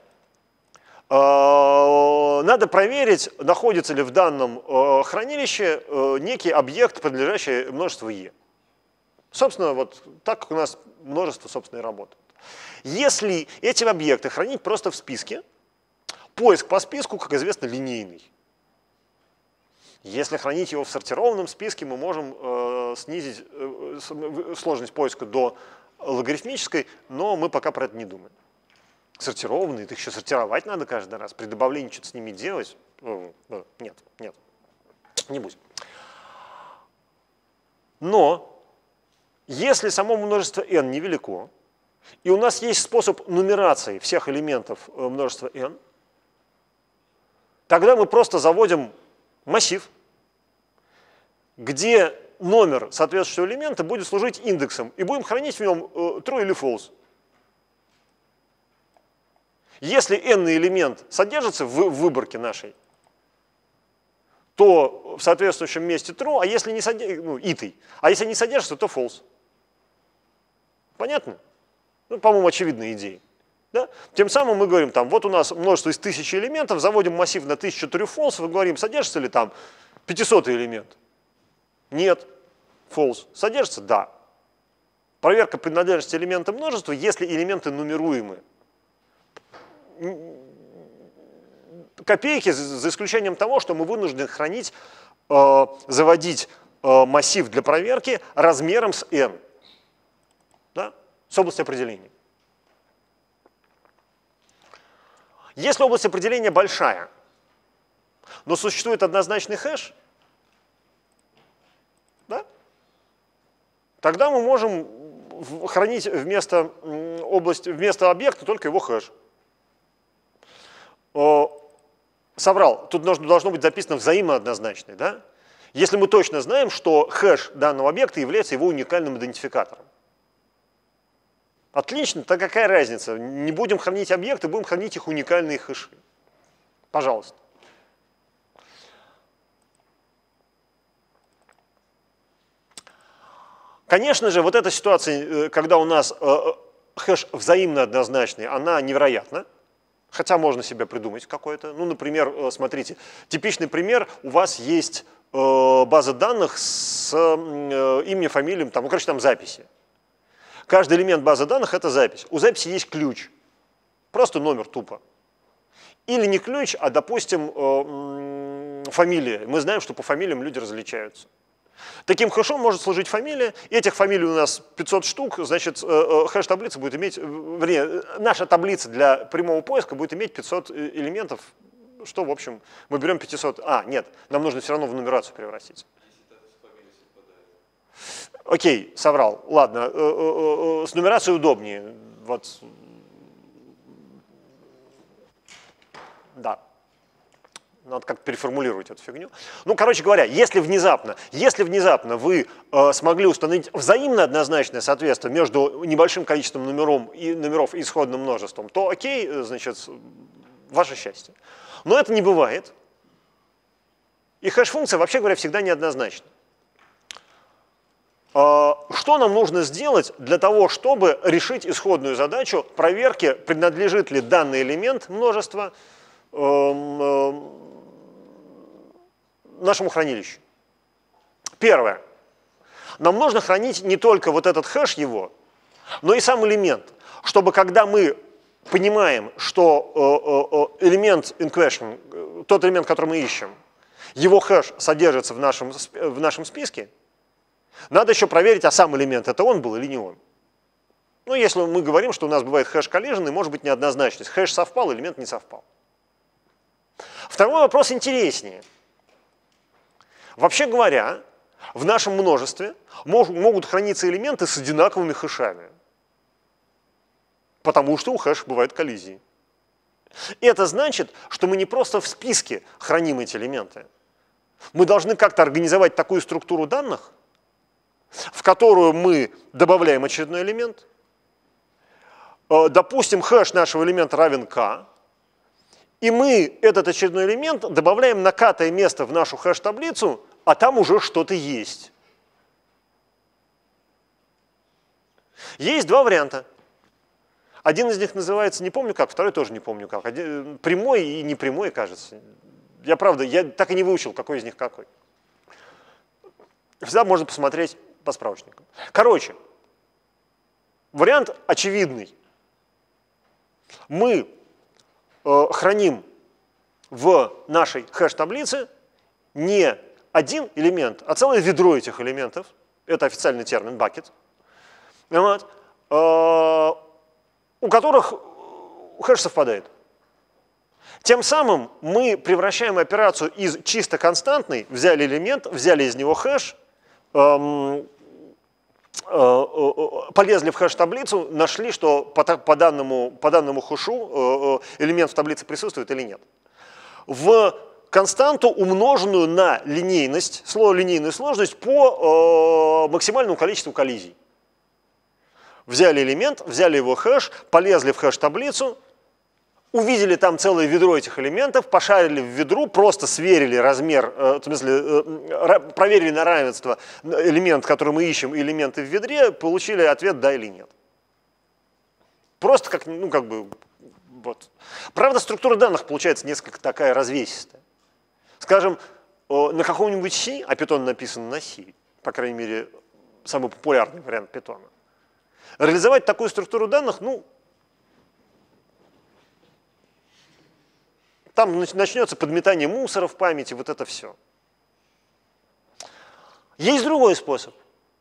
Э, надо проверить, находится ли в данном э, хранилище э, некий объект, принадлежащий множеству e. Собственно, вот так как у нас множество, собственно, и работает. Если эти объекты хранить просто в списке, поиск по списку, как известно, линейный. Если хранить его в сортированном списке, мы можем э, снизить э, сложность поиска до логарифмической, но мы пока про это не думаем. Сортированные, их еще сортировать надо каждый раз, при добавлении что-то с ними делать. Нет, нет, не будем. Но если само множество n невелико, и у нас есть способ нумерации всех элементов множества n, тогда мы просто заводим массив, где номер соответствующего элемента будет служить индексом, и будем хранить в нем true или false. Если n элемент содержится в выборке нашей, то в соответствующем месте true, а если не содержится, ну, итый, а если не содержится, то false. Понятно? Ну, по-моему, очевидная идея. Да? Тем самым мы говорим, там, вот у нас множество из тысячи элементов, заводим массив на тысячу true false, и говорим, содержится ли там пятисотый элемент? Нет. False. Содержится? Да. Проверка принадлежности элемента множества, если элементы нумеруемы. Копейки, за исключением того, что мы вынуждены хранить, э, заводить э, массив для проверки размером с n, да? С области определения. Если область определения большая, но существует однозначный хэш, да? Тогда мы можем хранить вместо, области, вместо объекта только его хэш. Соврал, тут должно быть записано взаимооднозначный. Да? Если мы точно знаем, что хэш данного объекта является его уникальным идентификатором. Отлично, так какая разница? Не будем хранить объекты, будем хранить их уникальные хэши. Пожалуйста. Конечно же, вот эта ситуация, когда у нас хэш взаимно однозначный, она невероятна. Хотя можно себе придумать какой-то. Ну, например, смотрите, типичный пример, у вас есть э, база данных с э, именем, фамилией, там, ну, короче, там записи. Каждый элемент базы данных — это запись. У записи есть ключ, просто номер тупо. Или не ключ, а, допустим, э, э, фамилия. Мы знаем, что по фамилиям люди различаются. Таким хэшом может служить фамилия. Этих фамилий у нас пятьсот штук, значит, хэш-таблица будет иметь, вернее, наша таблица для прямого поиска будет иметь пятьсот элементов, что, в общем, мы берем пятьсот. А, нет, нам нужно все равно в нумерацию превратить. Окей, соврал. Ладно, с нумерацией удобнее. Вот. Да. Надо как-то переформулировать эту фигню. Ну, короче говоря, если внезапно, если внезапно вы э, смогли установить взаимно однозначное соответствие между небольшим количеством номеров и, номеров и исходным множеством, то окей, значит, ваше счастье. Но это не бывает. И хэш-функция, вообще говоря, всегда неоднозначна. Э, что нам нужно сделать для того, чтобы решить исходную задачу проверки, принадлежит ли данный элемент множества э, э, нашему хранилищу? Первое. Нам нужно хранить не только вот этот хэш его, но и сам элемент, чтобы когда мы понимаем, что элемент in question, тот элемент, который мы ищем, его хэш содержится в нашем, в нашем списке, надо еще проверить, а сам элемент это он был или не он. Ну, если мы говорим, что у нас бывает хэш collision, и может быть неоднозначность. Хэш совпал, элемент не совпал. Второй вопрос интереснее. Вообще говоря, в нашем множестве могут храниться элементы с одинаковыми хэшами, потому что у хэш бывают коллизии. И это значит, что мы не просто в списке храним эти элементы. Мы должны как-то организовать такую структуру данных, в которую мы добавляем очередной элемент. Допустим, хэш нашего элемента равен k, и мы этот очередной элемент добавляем на k-тое место в нашу хэш-таблицу, а там уже что-то есть. Есть два варианта. Один из них называется, не помню как, второй тоже не помню как. Один, прямой и непрямой, кажется. Я, правда, я так и не выучил, какой из них какой. Всегда можно посмотреть по справочникам. Короче, вариант очевидный. Мы э, храним в нашей хэш-таблице не один элемент, а целое ведро этих элементов. Это официальный термин, bucket. Вот, э, у которых хэш совпадает. Тем самым мы превращаем операцию из чисто константной, взяли элемент, взяли из него хэш, эм, полезли в хэш-таблицу, нашли, что по, по, данному, по данному хэшу элемент в таблице присутствует или нет. В константу, умноженную на линейность, слово линейную сложность по э, максимальному количеству коллизий. Взяли элемент, взяли его хэш, полезли в хэш-таблицу, увидели там целое ведро этих элементов, пошарили в ведру, просто сверили размер, э, в смысле, э, проверили на равенство элемент, который мы ищем, и элементы в ведре, получили ответ да или нет. Просто как, ну, как бы, вот. Правда, структура данных получается несколько такая развесистая. Скажем, на каком-нибудь C, а Python написан на C, по крайней мере, самый популярный вариант Python, реализовать такую структуру данных, ну, там начнется подметание мусора в памяти, вот это все. Есть другой способ.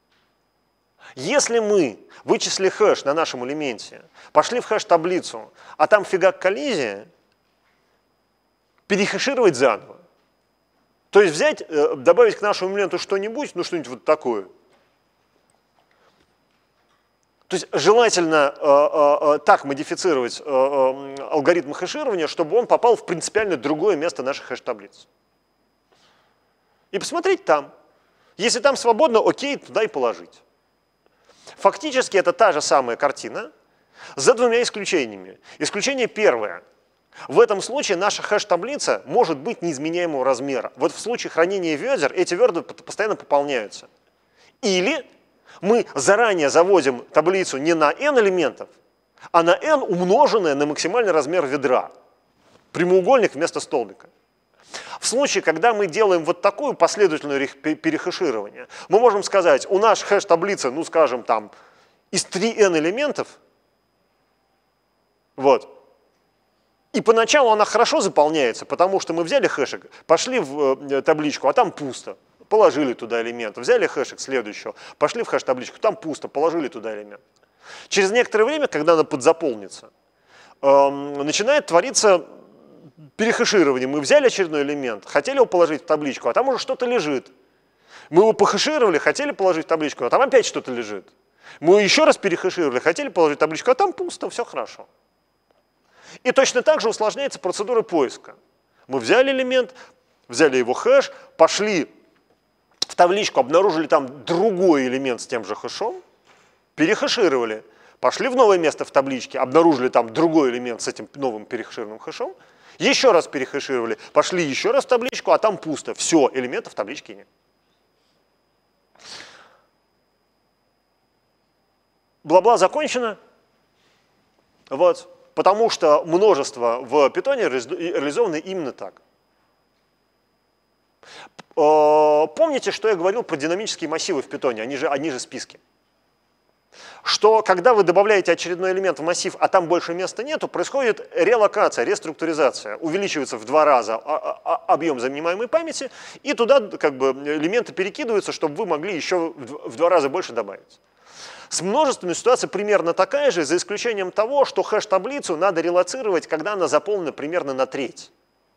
Если мы вычислили хэш на нашем элементе, пошли в хэш-таблицу, а там фигак коллизия, перехэшировать заново. То есть взять, добавить к нашему элементу что-нибудь, ну что-нибудь вот такое. То есть желательно э, э, так модифицировать э, э, алгоритм хэширования, чтобы он попал в принципиально другое место нашей хэш-таблицы. И посмотреть там. Если там свободно, окей, туда и положить. Фактически это та же самая картина, за двумя исключениями. Исключение первое. В этом случае наша хэш-таблица может быть неизменяемого размера. Вот в случае хранения ведер эти ведра постоянно пополняются. Или мы заранее заводим таблицу не на n элементов, а на n умноженное на максимальный размер ведра. Прямоугольник вместо столбика. В случае, когда мы делаем вот такое последовательное перехэширование, мы можем сказать, у нас хэш-таблица, ну скажем, там, из три эн элементов, вот, и поначалу она хорошо заполняется, потому что мы взяли хэшик, пошли в табличку, а там пусто. Положили туда элемент, взяли хэшик следующего, пошли в хэш-табличку, там пусто, положили туда элемент. Через некоторое время, когда она подзаполнится, эм, начинает твориться перехэширование. Мы взяли очередной элемент, хотели его положить в табличку, а там уже что-то лежит. Мы его похэшировали, хотели положить в табличку, а там опять что-то лежит. Мы его еще раз перехэшировали, хотели положить в табличку, а там пусто, все хорошо. И точно так же усложняется процедура поиска. Мы взяли элемент, взяли его хэш, пошли в табличку, обнаружили там другой элемент с тем же хэшом, перехэшировали, пошли в новое место в табличке, обнаружили там другой элемент с этим новым перехэшированным хэшом, еще раз перехэшировали, пошли еще раз в табличку, а там пусто. Все, элементов в табличке нет. Бла-бла закончено. Вот. Потому что множество в Python реализовано именно так. Помните, что я говорил про динамические массивы в Python, они же, они же списки. Что когда вы добавляете очередной элемент в массив, а там больше места нету, происходит релокация, реструктуризация. Увеличивается в два раза объем занимаемой памяти, и туда как бы элементы перекидываются, чтобы вы могли еще в два раза больше добавить. С множественной ситуацией примерно такая же, за исключением того, что хэш-таблицу надо релоцировать, когда она заполнена примерно на треть.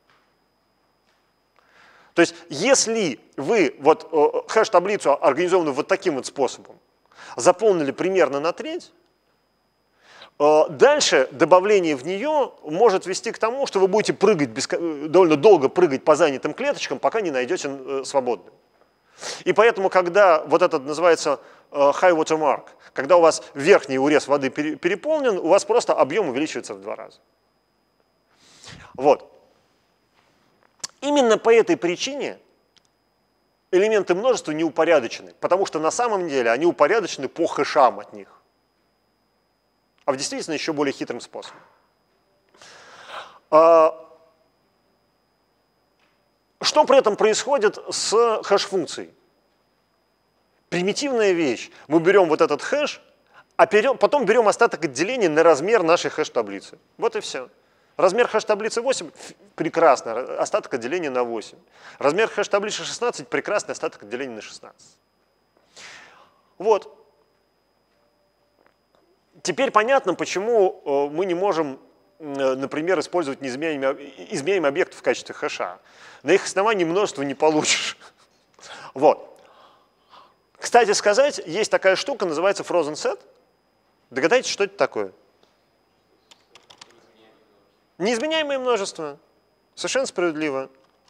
То есть если вы вот хэш-таблицу, организованную вот таким вот способом, заполнили примерно на треть, дальше добавление в нее может вести к тому, что вы будете прыгать, довольно долго прыгать по занятым клеточкам, пока не найдете свободную. И поэтому, когда вот этот называется high water mark, когда у вас верхний урез воды переполнен, у вас просто объем увеличивается в два раза. Вот. Именно по этой причине элементы множества не упорядочены, потому что на самом деле они упорядочены по хэшам от них. А в действительности еще более хитрым способом. Что при этом происходит с хэш-функцией? Примитивная вещь. Мы берем вот этот хэш, а потом берем остаток отделения на размер нашей хэш-таблицы. Вот и все. Размер хэш-таблицы восемь – прекрасно, остаток отделения на восемь. Размер хэш-таблицы шестнадцать – прекрасный, остаток отделения на шестнадцать. Вот. Теперь понятно, почему мы не можем, например, использовать неизменяемый объект в качестве хэша. На их основании множество не получишь. Вот. Кстати сказать, есть такая штука, называется frozen set. Догадайтесь, что это такое? Неизменяемое множество. Совершенно справедливо.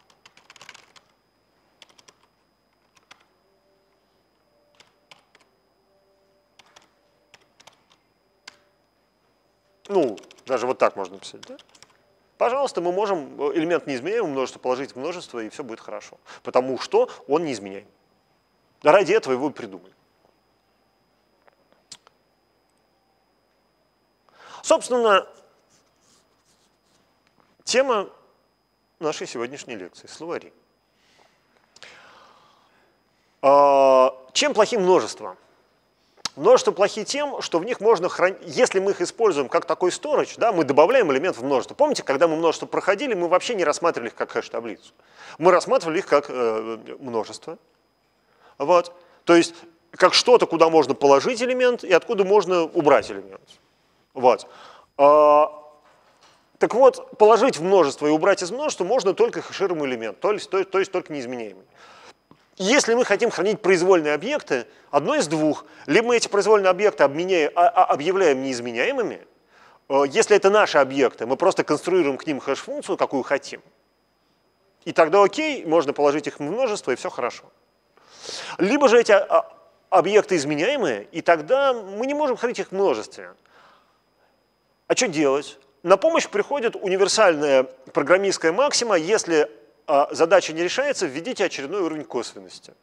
Ну, даже вот так можно писать, да? Пожалуйста, мы можем элемент неизменяемого множества положить в множество, и все будет хорошо. Потому что он неизменяем. Ради этого его и придумали. Собственно, тема нашей сегодняшней лекции — словари. Чем плохи множества? Множества плохи тем, что в них можно хранить, если мы их используем как такой storage, да, мы добавляем элемент в множество. Помните, когда мы множество проходили, мы вообще не рассматривали их как хэш-таблицу. Мы рассматривали их как э, множество. Вот. То есть как что-то, куда можно положить элемент и откуда можно убрать элемент. Вот. А, так вот, положить в множество и убрать из множества можно только хэшируемый элемент, то есть, то, то есть только неизменяемый. Если мы хотим хранить произвольные объекты, одно из двух. Либо мы эти произвольные объекты обменяем, а, а, объявляем неизменяемыми. Если это наши объекты, мы просто конструируем к ним хэш-функцию, какую хотим. И тогда окей, можно положить их в множество, и все хорошо. Либо же эти объекты изменяемые, и тогда мы не можем хранить их в множестве. А что делать? На помощь приходит универсальная программистская максима: если задача не решается, введите очередной уровень косвенности.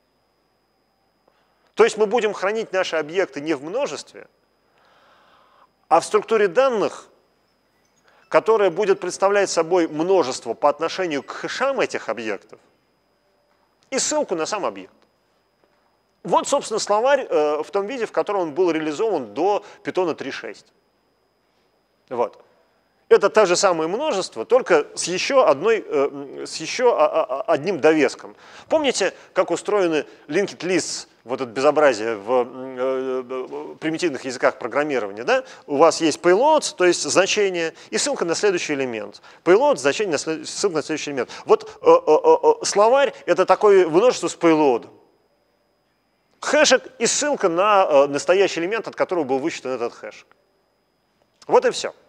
То есть мы будем хранить наши объекты не в множестве, а в структуре данных, которая будет представлять собой множество по отношению к хэшам этих объектов и ссылку на сам объект. Вот, собственно, словарь э, в том виде, в котором он был реализован до Python три точка шесть. Вот. Это то же самое множество, только с еще, одной, э, с еще одним довеском. Помните, как устроены linked lists, вот это безобразие в э, примитивных языках программирования? Да? У вас есть payload, то есть значение, и ссылка на следующий элемент. Payload, значение, на след... ссылка на следующий элемент. Вот э, э, э, словарь — это такое множество с payload. Хэшек и ссылка на э, настоящий элемент, от которого был высчитан этот хэшек. Вот и все.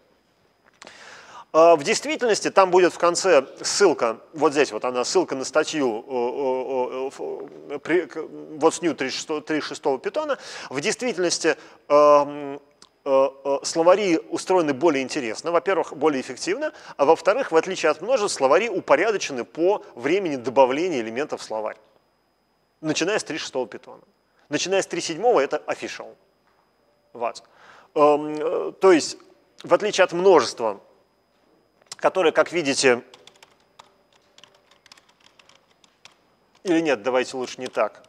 В действительности там будет в конце ссылка, вот здесь вот она, ссылка на статью What's New три точка шесть Python. В действительности словари устроены более интересно, во-первых, более эффективно, а во-вторых, в отличие от множеств, словари упорядочены по времени добавления элементов в словарь, начиная с три точка шесть Python. Начиная с три точка семь это official. Вот. То есть, в отличие от множества, которые, как видите, или нет, давайте лучше не так.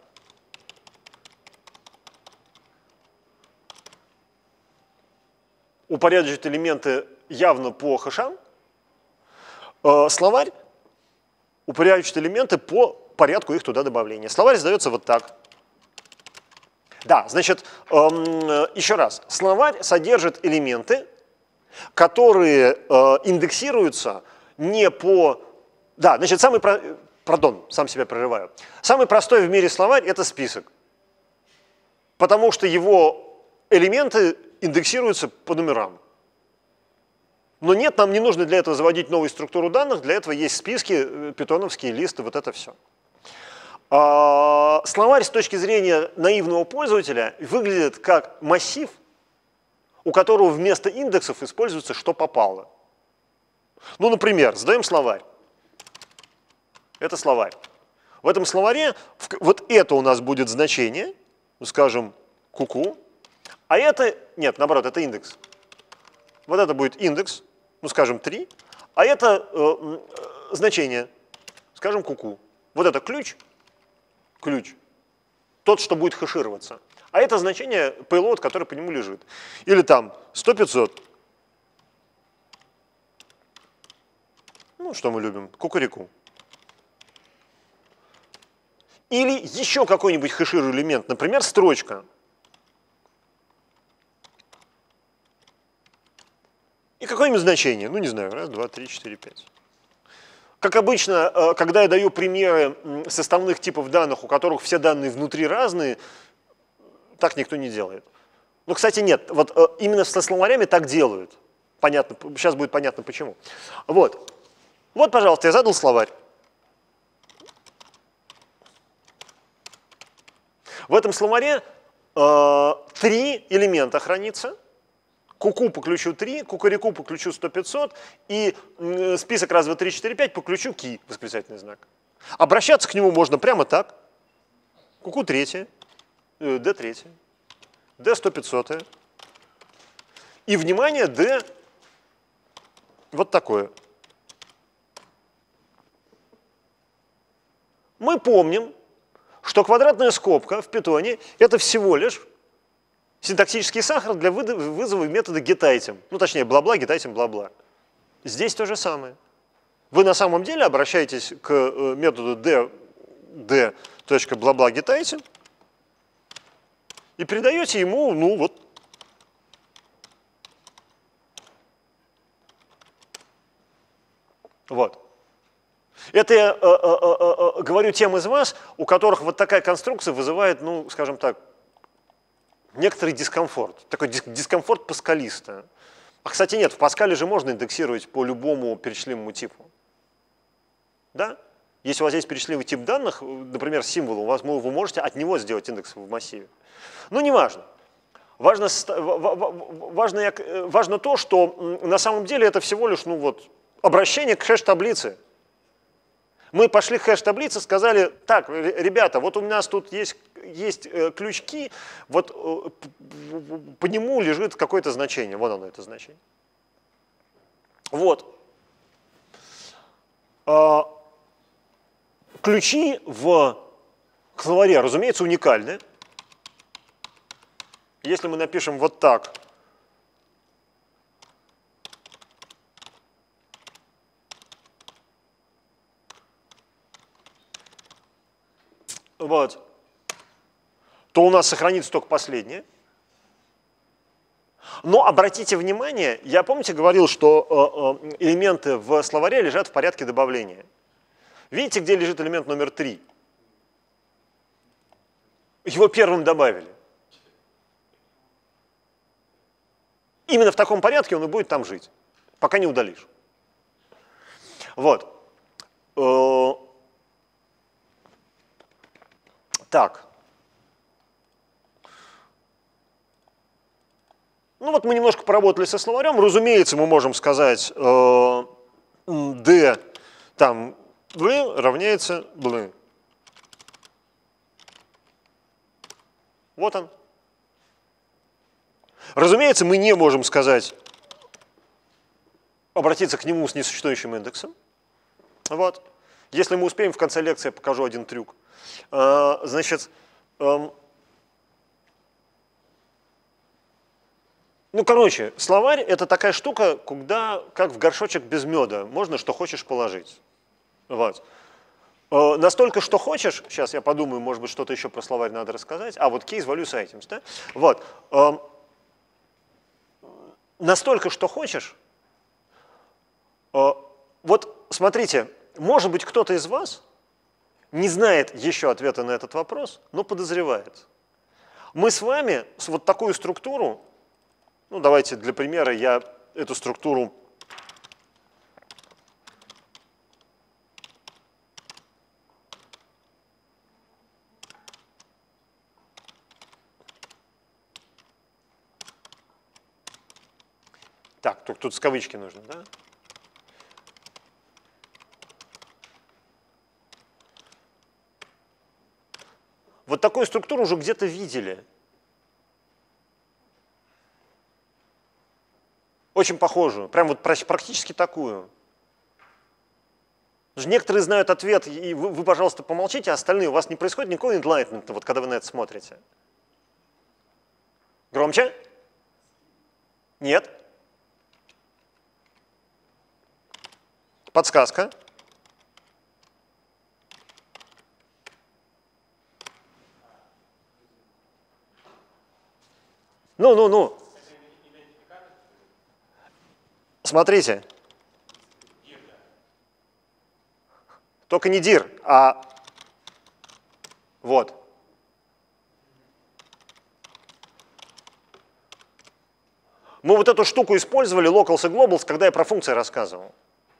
Упорядочивают элементы явно по хэшам. Словарь упорядочивает элементы по порядку их туда добавления. Словарь сдается вот так. Да, значит, еще раз. Словарь содержит элементы, которые э, индексируются не по... Да, значит, самый... Про... Пардон, сам себя прерываю. Самый простой в мире словарь — это список. Потому что его элементы индексируются по номерам. Но нет, нам не нужно для этого заводить новую структуру данных, для этого есть списки, питоновские листы, вот это все. А, словарь с точки зрения наивного пользователя выглядит как массив, у которого вместо индексов используется что попало. Ну, например, сдаем словарь. Это словарь. В этом словаре вот это у нас будет значение, ну, скажем, ку-ку, а это, нет, наоборот, это индекс. Вот это будет индекс, ну, скажем, три, а это э, значение, скажем, ку-ку. Вот это ключ, ключ, тот, что будет хэшироваться. А это значение payload, который по нему лежит. Или там сто пятьсот. Ну, что мы любим? Кукареку. Или еще какой-нибудь хэшируемый элемент, например, строчка. И какое-нибудь значение. Ну, не знаю, раз, два, три, четыре, пять. Как обычно, когда я даю примеры составных типов данных, у которых все данные внутри разные, так никто не делает. Ну, кстати, нет, вот именно со словарями так делают. Понятно, сейчас будет понятно почему. Вот, вот, пожалуйста, я задал словарь. В этом словаре э, три элемента хранится. Куку по ключу три, кукареку по ключу сто пятьсот и э, список раз, два, три, четыре, пять по ключу ки, восклицательный знак. Обращаться к нему можно прямо так. Куку третье, э, d третье, d сто пятьсот. И, внимание, d вот такое. Мы помним, что квадратная скобка в питоне – это всего лишь синтаксический сахар для вызова метода getItem. Ну, точнее, бла-бла, getItem, бла-бла. Здесь то же самое. Вы на самом деле обращаетесь к методу d, d.бла-бла getItem и передаете ему, ну, вот, вот. Это я э, э, э, говорю тем из вас, у которых вот такая конструкция вызывает, ну, скажем так, некоторый дискомфорт. Такой дискомфорт паскалиста. А, кстати, нет, в Паскале же можно индексировать по любому перечислимому типу. Да? Если у вас есть перечислимый тип данных, например, символ, у вас, вы можете от него сделать индекс в массиве. Ну, неважно. Важно, важно, важно то, что на самом деле это всего лишь, ну, вот, обращение к хэш-таблице. Мы пошли к хэш-таблице, сказали, так, ребята, вот у нас тут есть, есть ключ-ки, вот по нему лежит какое-то значение, вот оно, это значение. Вот. Ключи в словаре, разумеется, уникальны. Если мы напишем вот так, вот, то у нас сохранится только последнее. Но обратите внимание, я, помните, говорил, что элементы в словаре лежат в порядке добавления. Видите, где лежит элемент номер три? Его первым добавили. Именно в таком порядке он и будет там жить, пока не удалишь. Вот. Так. Ну вот мы немножко поработали со словарем. Разумеется, мы можем сказать э, d там v равняется bl. Вот он. Разумеется, мы не можем сказать, обратиться к нему с несуществующим индексом. Вот. Если мы успеем, в конце лекции я покажу один трюк. Значит, ну, короче, словарь – это такая штука, куда, как в горшочек без меда, можно что хочешь положить. Вот. Настолько, что хочешь, сейчас я подумаю, может быть, что-то еще про словарь надо рассказать. А, вот case values items, да? Вот. Настолько, что хочешь. Вот, смотрите, может быть, кто-то из вас не знает еще ответа на этот вопрос, но подозревает. Мы с вами вот такую структуру, ну давайте для примера я эту структуру так, тут, тут с кавычки нужно, да? Вот такую структуру уже где-то видели. Очень похожую, прям вот практически такую. Некоторые знают ответ, и вы, вы, пожалуйста, помолчите, а остальные, у вас не происходит никакого enlightenment, вот когда вы на это смотрите. Громче? Нет? Подсказка. Ну, ну, ну. Смотрите. Только не dir, а вот. Мы вот эту штуку использовали, locals и globals, когда я про функции рассказывал.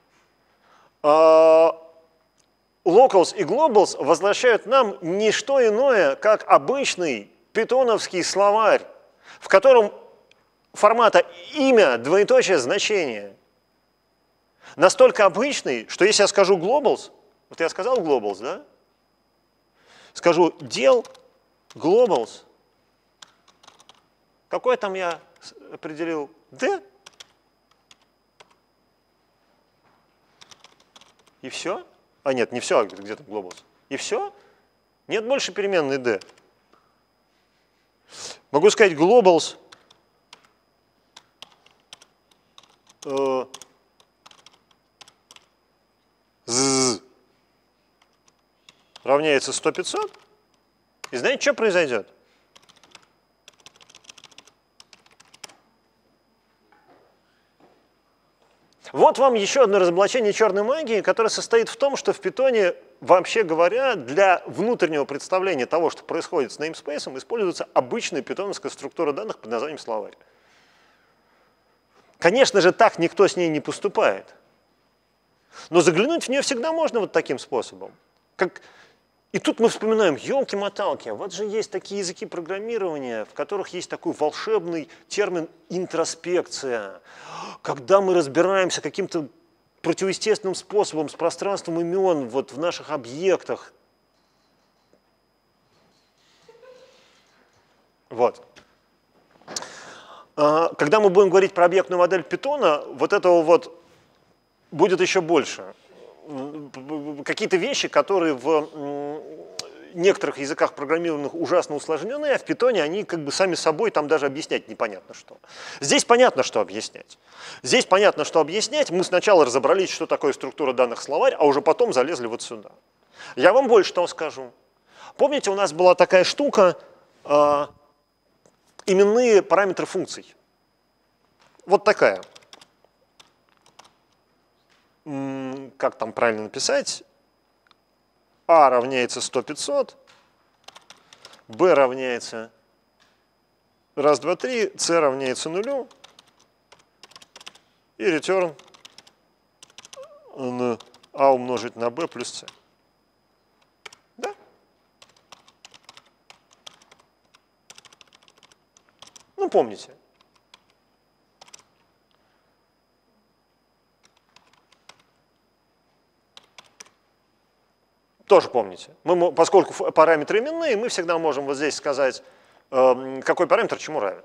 Locals и globals возвращают нам не что иное, как обычный питоновский словарь, в котором формата имя, двоеточие, значение. Настолько обычный, что если я скажу globals, вот я сказал globals, да? Скажу del globals. Какой там я определил? D? И все? А нет, не все, где-то globals. И все? Нет больше переменной D. Могу сказать globals э, z равняется сто пятьсот. И знаете, что произойдет? Вот вам еще одно разоблачение черной магии, которое состоит в том, что в Python, вообще говоря, для внутреннего представления того, что происходит с namespace, используется обычная питоновская структура данных под названием словарь. Конечно же, так никто с ней не поступает. Но заглянуть в нее всегда можно вот таким способом. Как... И тут мы вспоминаем, елки-моталки, вот же есть такие языки программирования, в которых есть такой волшебный термин интроспекция, когда мы разбираемся каким-то противоестественным способом с пространством имен вот в наших объектах. Вот. Когда мы будем говорить про объектную модель Python, вот этого вот будет еще больше. Какие-то вещи, которые в некоторых языках программированных ужасно усложненные, а в Python они как бы сами собой там даже объяснять непонятно что. Здесь понятно, что объяснять. Здесь понятно, что объяснять. Мы сначала разобрались, что такое структура данных словарь, а уже потом залезли вот сюда. Я вам больше того скажу. Помните, у нас была такая штука, э, именные параметры функций. Вот такая. Как там правильно написать? А равняется сто пятьсот, b равняется раз, два, три, c равняется нулю, и return на a умножить на b плюс c. Да? Ну, помните. Тоже помните. Мы, поскольку параметры именные, мы всегда можем вот здесь сказать, э, какой параметр чему равен.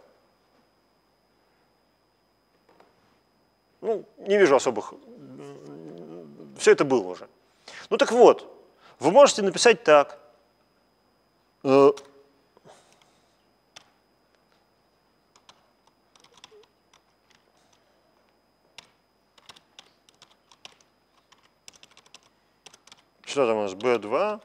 Ну, не вижу особых... Все это было уже. Ну так вот, вы можете написать так. Э, Что там у нас? би два.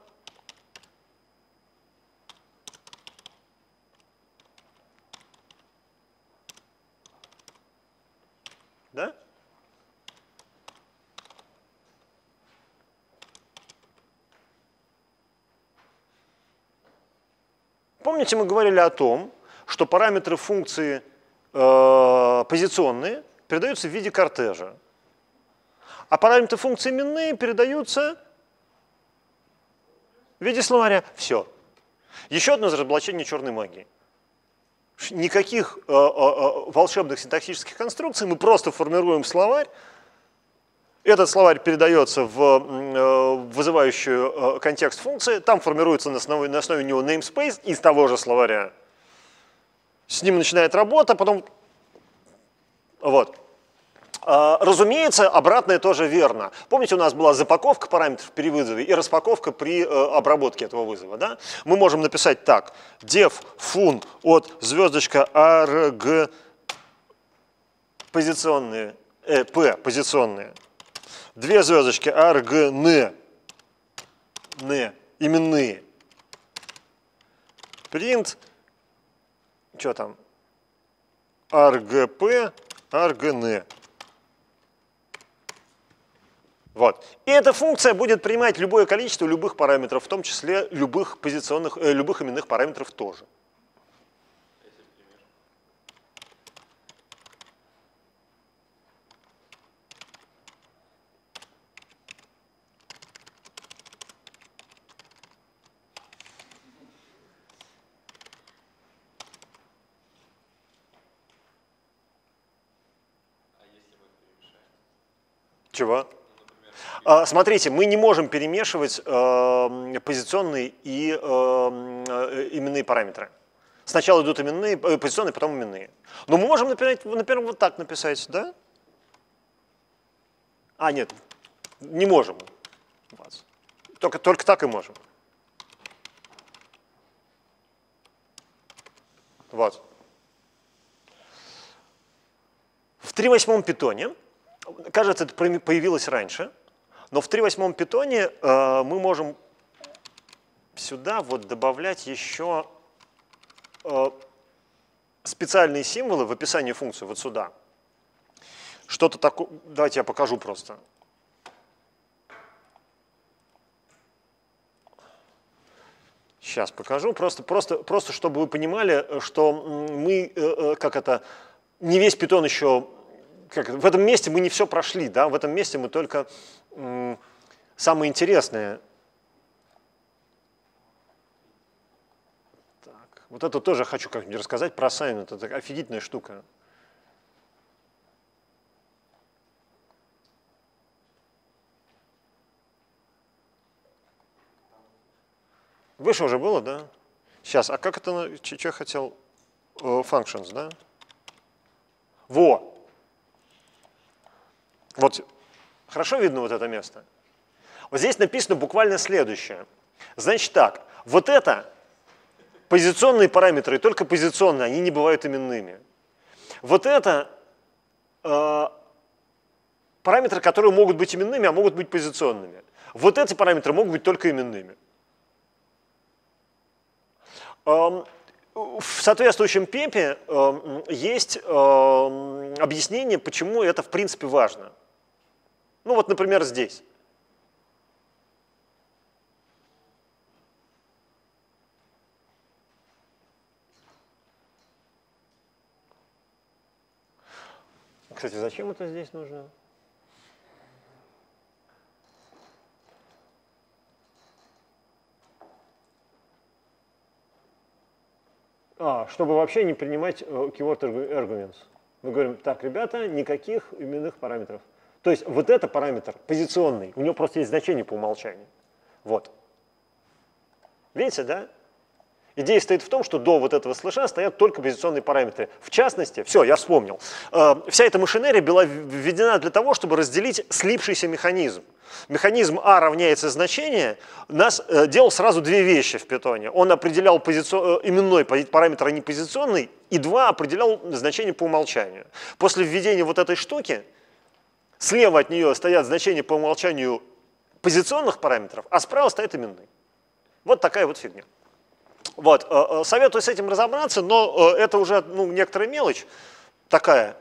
Да? Помните, мы говорили о том, что параметры функции э, позиционные передаются в виде кортежа, а параметры функции именные передаются в виде словаря. Все. Еще одно разоблачение черной магии. Никаких э, э, волшебных синтаксических конструкций, мы просто формируем словарь. Этот словарь передается в э, вызывающую э, контекст функции, там формируется на основе, на основе него namespace из того же словаря. С ним начинает работа, потом... Вот. Разумеется, обратное тоже верно. Помните, у нас была запаковка параметров при вызове и распаковка при э, обработке этого вызова. Да? Мы можем написать так. Def fun от звездочка arg позиционные, э, p позиционные. Две звездочки arg ne, ne именные. Print, что там? argp, arg ne. Вот. И эта функция будет принимать любое количество любых параметров, в том числе любых позиционных, э, любых именных параметров тоже. Чего? А, смотрите, мы не можем перемешивать э, позиционные и э, именные параметры. Сначала идут именные, э, позиционные, потом именные. Но мы можем, например, например, вот так написать, да? А, нет, не можем. Только, только так и можем. Вот. В три восьмом питоне, кажется, это появилось раньше, но в три восьмом питоне э, мы можем сюда вот добавлять еще э, специальные символы в описании функции, вот сюда. Что-то такое, давайте я покажу просто. Сейчас покажу, просто, просто, просто чтобы вы понимали, что мы, э, как это, не весь питон еще, как, в этом месте мы не все прошли, да, в этом месте мы только м, самое интересное. Так, вот это тоже хочу как-нибудь рассказать про assignment, это офигительная штука. Выше уже было, да? Сейчас, а как это, что я хотел? Functions, да? Во! Вот, хорошо видно вот это место? Вот здесь написано буквально следующее. Значит так, вот это позиционные параметры, только позиционные, они не бывают именными. Вот это э, параметры, которые могут быть именными, а могут быть позиционными. Вот эти параметры могут быть только именными. Э, в соответствующем пепе э, есть э, объяснение, почему это в принципе важно. Ну вот, например, здесь. Кстати, зачем это здесь нужно? А, чтобы вообще не принимать keyword arguments. Мы говорим, так, ребята, никаких именных параметров. То есть вот это параметр позиционный, у него просто есть значение по умолчанию. Вот. Видите, да? Идея стоит в том, что до вот этого слэша стоят только позиционные параметры. В частности, все, я вспомнил, э, вся эта машинерия была введена для того, чтобы разделить слипшийся механизм. Механизм А равняется значение нас э, делал сразу две вещи в питоне. Он определял позицион, э, именной параметр, а не позиционный, и два определял значение по умолчанию. После введения вот этой штуки, слева от нее стоят значения по умолчанию позиционных параметров, а справа стоят именные. Вот такая вот фигня. Вот, советую с этим разобраться, но это уже ну, некоторая мелочь такая.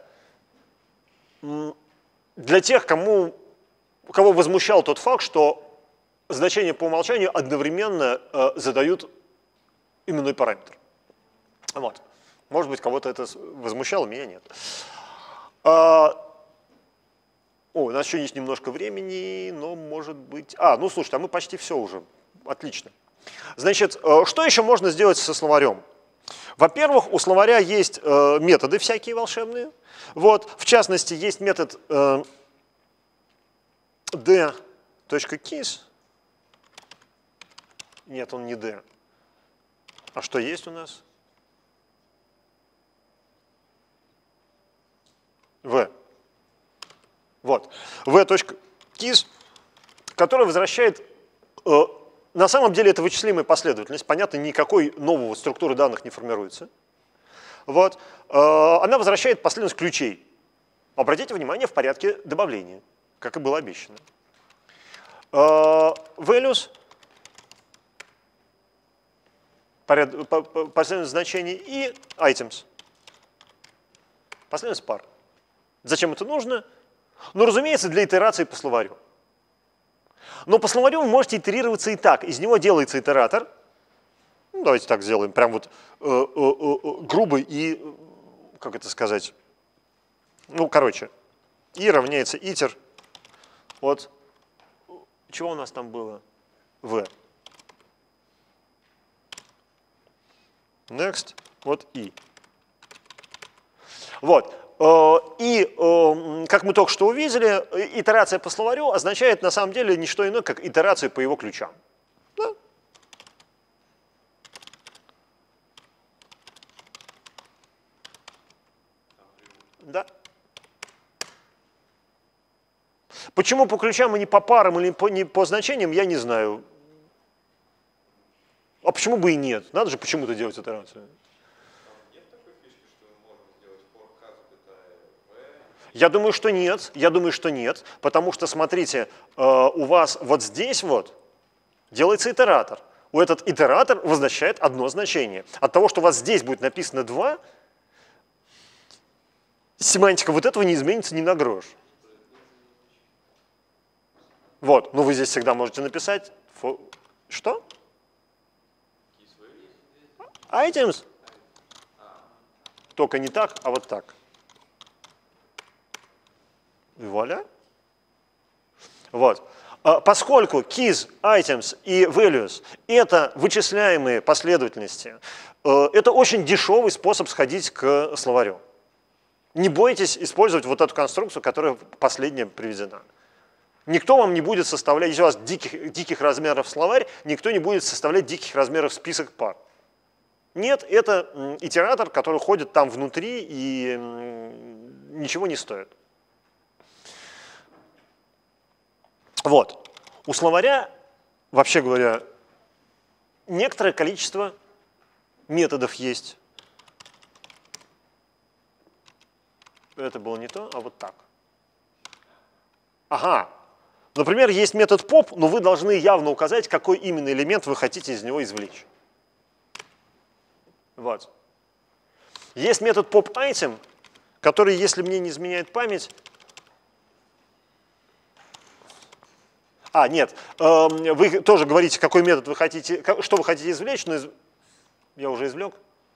Для тех, кому, кого возмущал тот факт, что значения по умолчанию одновременно задают именной параметр. Вот. Может быть, кого-то это возмущало, меня нет. О, у нас еще есть немножко времени, но может быть... А, ну слушайте, а мы почти все уже. Отлично. Значит, что еще можно сделать со словарем? Во-первых, у словаря есть э, методы всякие волшебные. Вот, в частности, есть метод э, d.keys. Нет, он не d. А что есть у нас? v. Вот. v.keys, который возвращает... Э, На самом деле это вычислимая последовательность, понятно, никакой новой структуры данных не формируется. Вот. Она возвращает последовательность ключей. Обратите внимание, в порядке добавления, как и было обещано. Values, последовательность значений, и items, последовательность пар. Зачем это нужно? Ну, разумеется, для итерации по словарю. Но по словарю вы можете итерироваться и так. Из него делается итератор. Ну, давайте так сделаем, прям вот э, э, э, грубый и, как это сказать, ну, короче, и равняется итер от, чего у нас там было? В. Next, вот и. Вот. И, как мы только что увидели, итерация по словарю означает на самом деле не что иное, как итерацию по его ключам. Да? Да. Почему по ключам и не по парам или по, не по значениям, я не знаю. А почему бы и нет? Надо же почему-то делать итерацию. Я думаю, что нет. Я думаю, что нет. Потому что, смотрите, у вас вот здесь вот делается итератор. У этот итератор возвращает одно значение. От того, что у вас здесь будет написано два, семантика вот этого не изменится ни на грош. Вот, ну вы здесь всегда можете написать, что? Items. Только не так, а вот так. И вуаля. Вот. Поскольку keys, items и values — это вычисляемые последовательности, это очень дешевый способ сходить к словарю. Не бойтесь использовать вот эту конструкцию, которая последняя приведена. Никто вам не будет составлять, если у вас диких, диких размеров словарь, никто не будет составлять диких размеров список пар. Нет, это итератор, который ходит там внутри и ничего не стоит. Вот. У словаря, вообще говоря, некоторое количество методов есть. Это было не то, а вот так. Ага. Например, есть метод pop, но вы должны явно указать, какой именно элемент вы хотите из него извлечь. Вот. Есть метод pop-item, который, если мне не изменяет память... А, нет, э, вы тоже говорите, какой метод вы хотите, что вы хотите извлечь, но из... я уже извлек.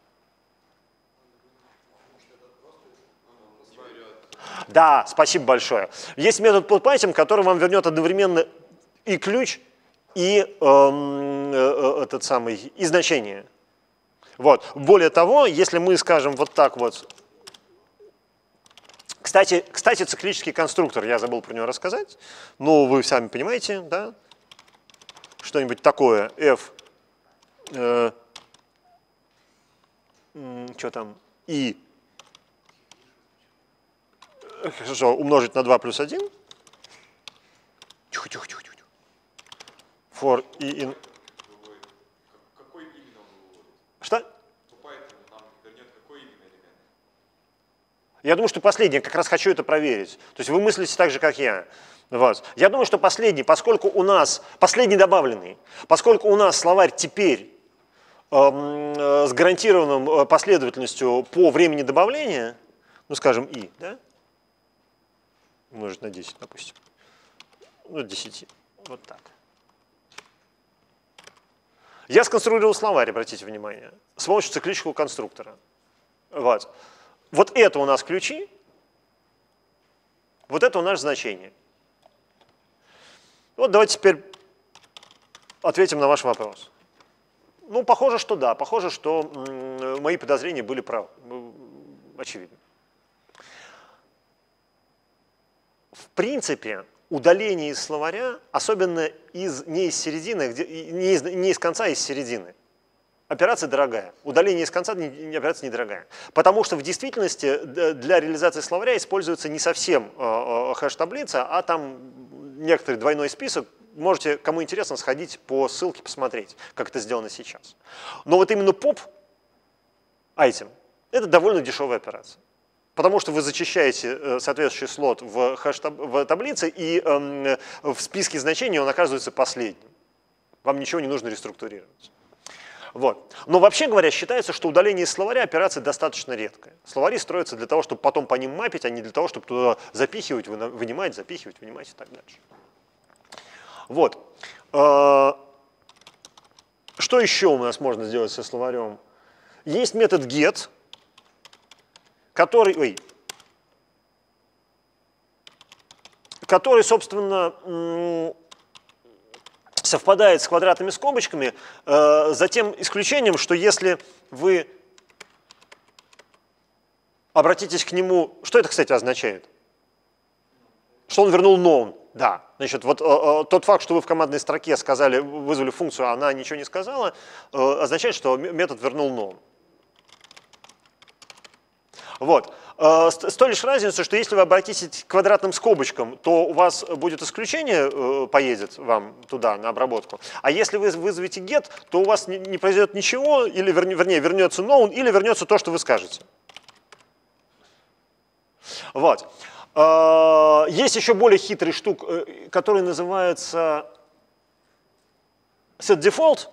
Да, спасибо большое. Есть метод pop-item, который вам вернет одновременно и ключ, и э, э, этот самый, и значение. Вот. Более того, если мы скажем вот так вот, кстати, кстати, циклический конструктор, я забыл про него рассказать, но вы сами понимаете, да, что-нибудь такое, f, э, что там, и, хорошо, умножить на два плюс один, тихо-тихо-тихо, for i in. Что? Я думаю, что последний, я как раз хочу это проверить. То есть вы мыслите так же, как я. Вот. Я думаю, что последний, поскольку у нас, последний добавленный, поскольку у нас словарь теперь э, э, с гарантированной последовательностью по времени добавления, ну скажем и, да? Умножить на десять, допустим. Ну, десять. Вот так. Я сконструировал словарь, обратите внимание, с помощью циклического конструктора. Вот. Вот это у нас ключи, вот это у нас значение. Вот давайте теперь ответим на ваш вопрос. Ну, похоже, что да, похоже, что мои подозрения были правы, очевидно. В принципе, удаление из словаря, особенно из, не из середины, где, не, из, не из конца, а из середины, операция дорогая. Удаление из конца не, операция недорогая. Потому что в действительности для реализации словаря используется не совсем хэш-таблица, а там некоторый двойной список. Можете, кому интересно, сходить по ссылке, посмотреть, как это сделано сейчас. Но вот именно pop-item — это довольно дешевая операция. Потому что вы зачищаете соответствующий слот в хэш-таблице, и э, в списке значений он оказывается последним. Вам ничего не нужно реструктурировать. Вот. Но вообще говоря, считается, что удаление из словаря операция достаточно редкая. Словари строятся для того, чтобы потом по ним мапить, а не для того, чтобы туда запихивать, вынимать, запихивать, вынимать и так дальше. Вот. Что еще у нас можно сделать со словарем? Есть метод get, который, ой, который, собственно, совпадает с квадратными скобочками, за тем исключением, что если вы обратитесь к нему, что это, кстати, означает? Что он вернул known. Да, значит, вот э, тот факт, что вы в командной строке сказали, вызвали функцию, а она ничего не сказала, э, означает, что метод вернул known. Вот. Э, с, с той лишь разницей, что если вы обратитесь к квадратным скобочкам, то у вас будет исключение, э, поедет вам туда на обработку. А если вы вызовете get, то у вас не, не произойдет ничего, или вернее, вернее вернется known, или вернется то, что вы скажете. Вот. Есть еще более хитрый штук, который называется setDefault.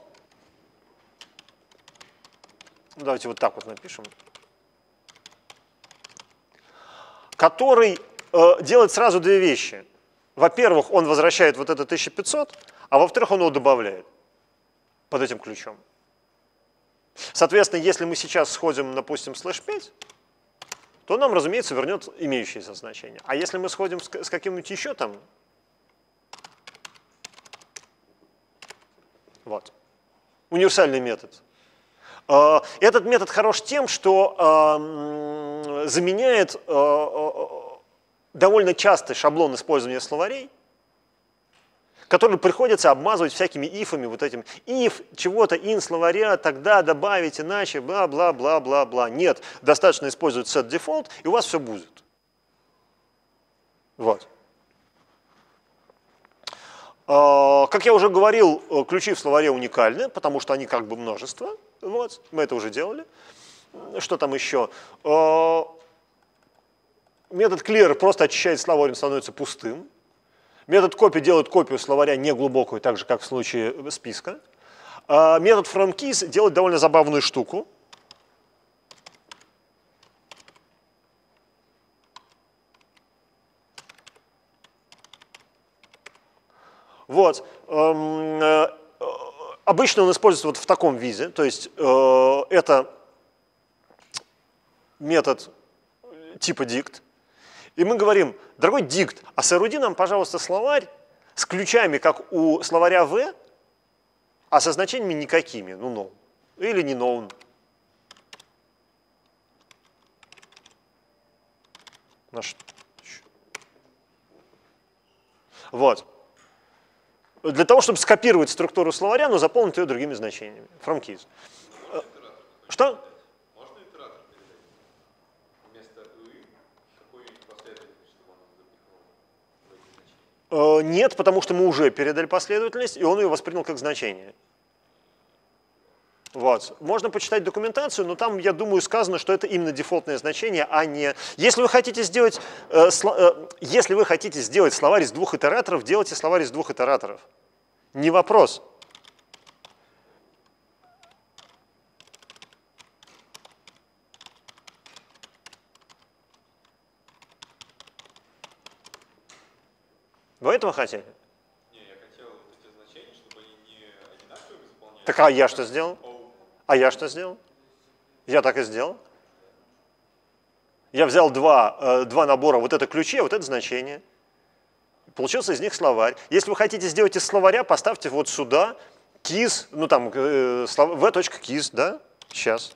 Давайте вот так вот напишем. Который делает сразу две вещи. Во-первых, он возвращает вот это тысяча пятьсот, а во-вторых, он его добавляет под этим ключом. Соответственно, если мы сейчас сходим, допустим, слэш пять, то нам, разумеется, вернет имеющееся значение. А если мы сходим с, с каким-нибудь еще там, вот, универсальный метод. Этот метод хорош тем, что заменяет довольно частый шаблон использования словарей, который приходится обмазывать всякими ифами, вот этим if, чего-то, in словаря, тогда добавить, иначе, бла-бла-бла-бла-бла. Нет, достаточно использовать setDefault, и у вас все будет. Вот. Как я уже говорил, ключи в словаре уникальны, потому что они как бы множество. Вот, мы это уже делали. Что там еще? Метод clear просто очищает словарь, он становится пустым. Метод copy делает копию словаря неглубокую, так же, как в случае списка. Метод fromKeys делает довольно забавную штуку. Вот. Обычно он используется вот в таком виде, то есть это метод типа dict. И мы говорим, дорогой дикт, а сооруди нам, пожалуйста, словарь с ключами, как у словаря V, а со значениями никакими, ну, known, или не known. Наш... Вот. Для того, чтобы скопировать структуру словаря, но заполнить ее другими значениями. fromKeys. Что? Нет, потому что мы уже передали последовательность, и он ее воспринял как значение. Вот. Можно почитать документацию, но там, я думаю, сказано, что это именно дефолтное значение, а не... Если вы хотите сделать, э, сло... э, если вы хотите сделать словарь из двух итераторов, делайте словарь из двух итераторов. Не вопрос. Вы этого хотели? Не, я хотел эти значения, чтобы они не одинаковыми заполняли. Так а я что сделал? А я что сделал? Я так и сделал. Я взял два, э, два набора, вот это ключи, а вот это значение. Получился из них словарь. Если вы хотите сделать из словаря, поставьте вот сюда keys, ну там э, v.keys, да? Сейчас.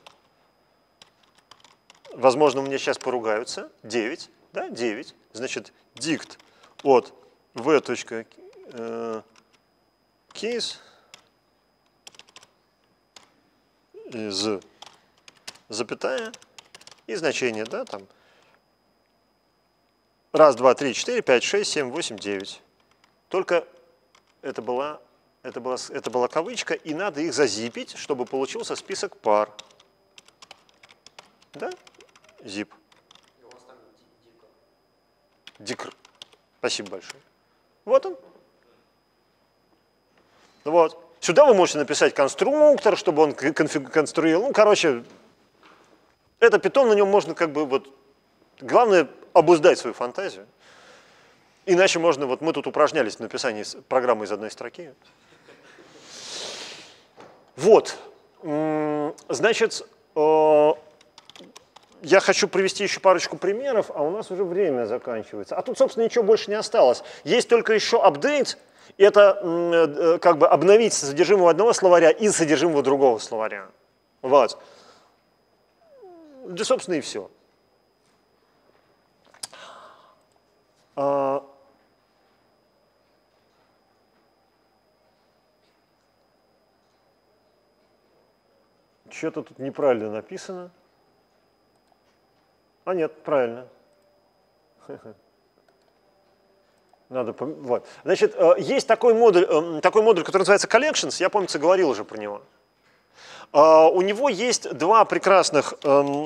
Возможно, мне сейчас поругаются. девять, да? девять. Значит, dict от v.keys из запятая и значение, да, там. Раз, два, три, четыре, пять, шесть, семь, восемь, девять. Только это была, это была, это была кавычка, и надо их зазипить, чтобы получился список пар. Да? Zip. Дикр. Спасибо большое. Вот он. Вот. Сюда вы можете написать конструктор, чтобы он конструировал. Ну, короче, это Python, на нем можно как бы вот... Главное обуздать свою фантазию. Иначе можно, вот мы тут упражнялись в написании программы из одной строки. Вот, значит, я хочу привести еще парочку примеров, а у нас уже время заканчивается. А тут, собственно, ничего больше не осталось. Есть только еще апдейт, это как бы обновить содержимое одного словаря из содержимого другого словаря. Вот. Да, собственно, и все. Что-то тут неправильно написано. А нет, правильно. Надо, вот. Значит, есть такой модуль, такой модуль, который называется Collections, я, помнится, говорил уже про него. У него есть два прекрасных,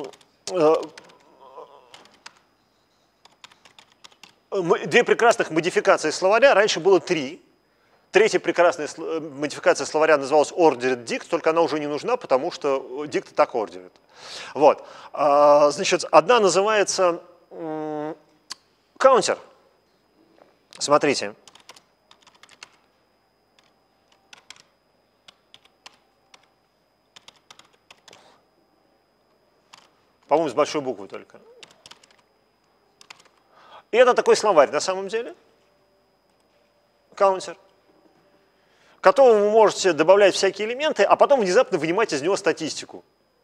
две прекрасных модификации словаря, раньше было три. Третья прекрасная модификация словаря называлась Ordered Dict, только она уже не нужна, потому что Dict и так ordered. Вот. Значит, одна называется Counter. Смотрите. По-моему, с большой буквы только. И это такой словарь на самом деле. Counter. К которому вы можете добавлять всякие элементы, а потом внезапно вынимать из него статистику.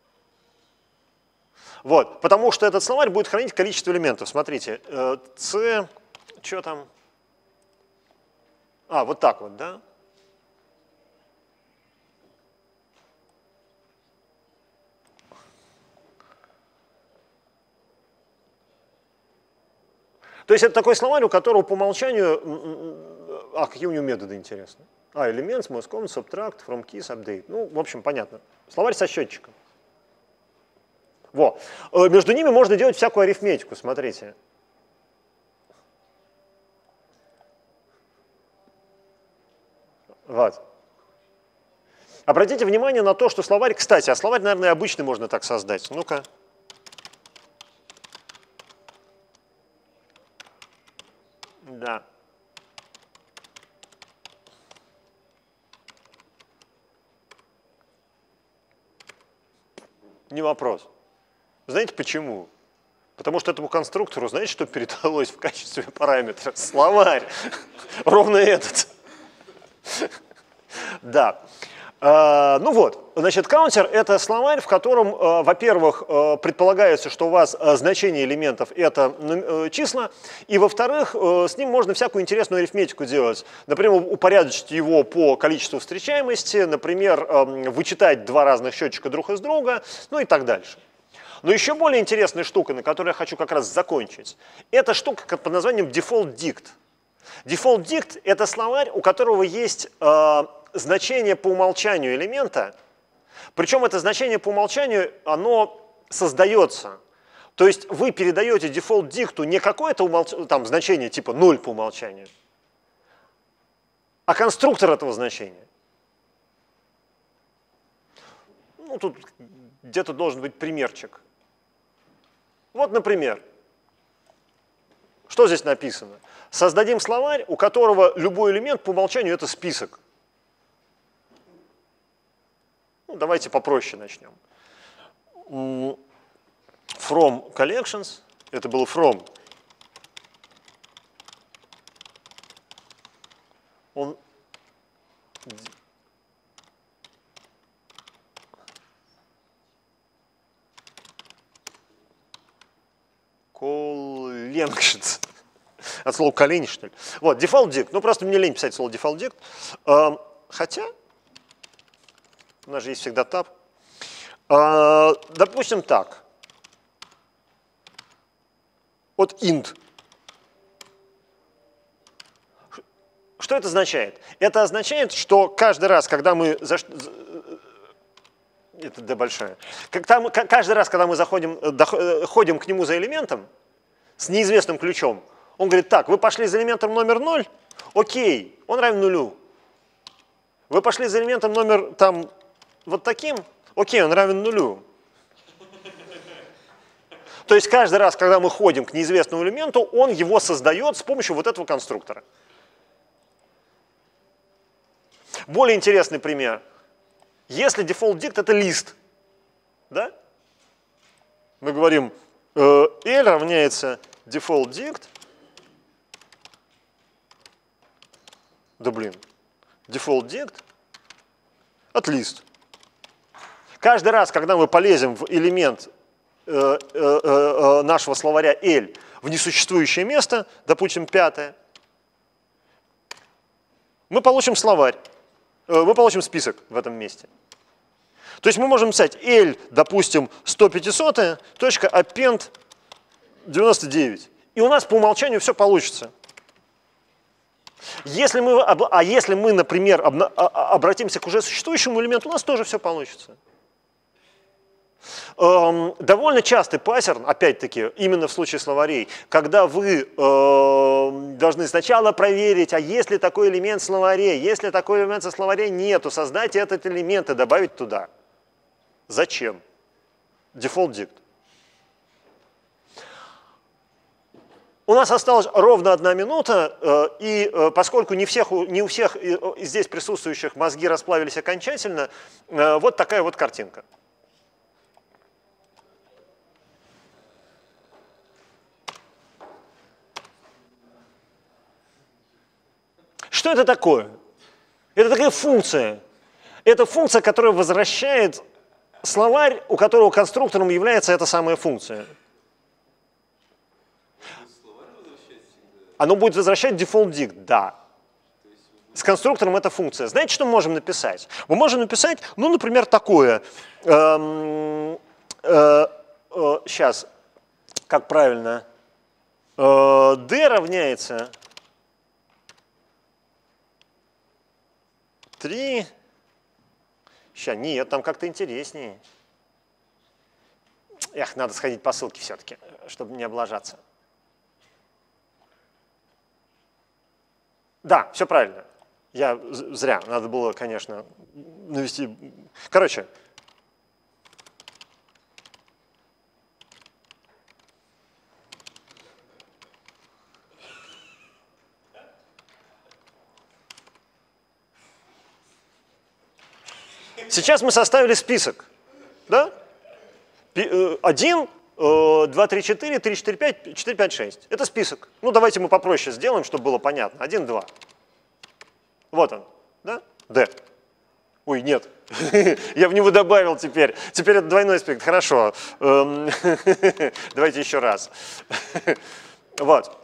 Вот, потому что этот словарь будет хранить количество элементов. Смотрите, C, что там? А, вот так вот, да? То есть это такой словарь, у которого по умолчанию... А, какие у него методы, интересно? А, элемент, moscom, subtract, from keys, update. Ну, в общем, понятно. Словарь со счетчиком. Во. Между ними можно делать всякую арифметику, смотрите. Вот. Обратите внимание на то, что словарь... Кстати, а словарь, наверное, обычный можно так создать. Ну-ка. Да. Не вопрос. Знаете почему? Потому что этому конструктору, знаете, что передалось в качестве параметра? Словарь. Ровно этот. Да. Ну вот, значит, counter — это словарь, в котором, во-первых, предполагается, что у вас значение элементов — это числа, и, во-вторых, с ним можно всякую интересную арифметику делать. Например, упорядочить его по количеству встречаемости, например, вычитать два разных счетчика друг из друга, ну и так дальше. Но еще более интересная штука, на которой я хочу как раз закончить, это штука под названием Default Dict. Default Dict — это словарь, у которого есть э, значение по умолчанию элемента, причем это значение по умолчанию, оно создается. То есть вы передаете Default Dict не какое-то умолч... там, значение типа ноль по умолчанию, а конструктор этого значения. Ну, тут где-то должен быть примерчик. Вот, например, что здесь написано? Создадим словарь, у которого любой элемент по умолчанию — это список. Ну, давайте попроще начнем. From collections, это было from. Он collections. От слова колени, что ли? Вот, default dict. Ну, просто мне лень писать слово default dict. Э, хотя, у нас же есть всегда tab. Э, допустим так. Вот int. Что это означает? Это означает, что каждый раз, когда мы... За... Это d большая. Когда мы, каждый раз, когда мы заходим, доходим к нему за элементом с неизвестным ключом, он говорит, так, вы пошли за элементом номер ноль, окей, он равен нулю. Вы пошли за элементом номер там вот таким, окей, он равен нулю. То есть каждый раз, когда мы ходим к неизвестному элементу, он его создает с помощью вот этого конструктора. Более интересный пример. Если default dict это лист, да? Мы говорим, э, L равняется default dict. Да блин, default dict от list. Каждый раз, когда мы полезем в элемент э, э, э, нашего словаря L в несуществующее место, допустим, пятое, мы получим словарь, э, мы получим список в этом месте. То есть мы можем написать L, допустим, сто пятьсот, точка append девяносто девять. И у нас по умолчанию все получится. Если мы, а если мы, например, обратимся к уже существующему элементу, у нас тоже все получится. Довольно частый паттерн, опять-таки, именно в случае словарей, когда вы э, должны сначала проверить, а есть ли такой элемент в словаре, если такой элемент со словаря нету, создать этот элемент и добавить туда. Зачем? Default dict. У нас осталась ровно одна минута, э, и э, поскольку не, всех, не у всех э, здесь присутствующих мозги расплавились окончательно, э, вот такая вот картинка. Что это такое? Это такая функция. Это функция, которая возвращает словарь, у которого конструктором является эта самая функция. Оно будет возвращать default dict, да. С конструктором это функция. Знаете, что мы можем написать? Мы можем написать, ну, например, такое. Эм, э, э, сейчас, как правильно? Э, d равняется три. Сейчас, нет, там как-то интереснее. Эх, надо сходить по ссылке все-таки, чтобы не облажаться. Да, все правильно. Я зря. Надо было, конечно, навести. Короче. Сейчас мы составили список. Да? Один, два, три, четыре, три, четыре, пять, четыре, пять, шесть. Это список. Ну, давайте мы попроще сделаем, чтобы было понятно. Один, два. Вот он. Да? D. Ой, нет. Я в него добавил теперь. Теперь это двойной список. Хорошо. Давайте еще раз. Вот.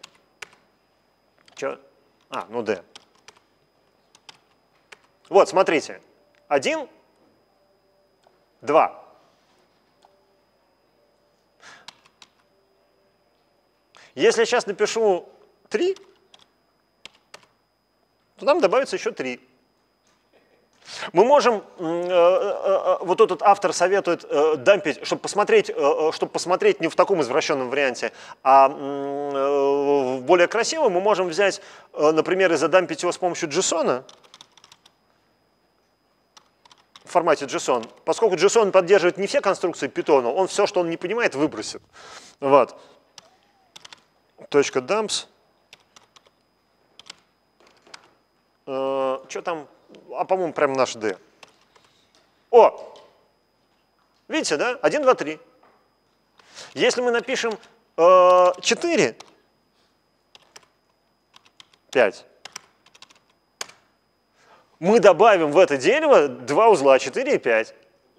Че? А, ну D. Вот, смотрите. Один, два. Если я сейчас напишу три, то нам добавится еще три. Мы можем, э, э, вот этот автор советует э, дампить, чтобы посмотреть, э, чтобы посмотреть не в таком извращенном варианте, а э, в более красивом, мы можем взять, э, например, и задампить его с помощью JSON. В формате JSON. Поскольку JSON поддерживает не все конструкции Python, он все, что он не понимает, выбросит. Вот. Точка dumps. Э, что там? А, по-моему, прям наш D. О! Видите, да? один, два, три. Если мы напишем э, четыре, пять, мы добавим в это дерево два узла, четыре и пять.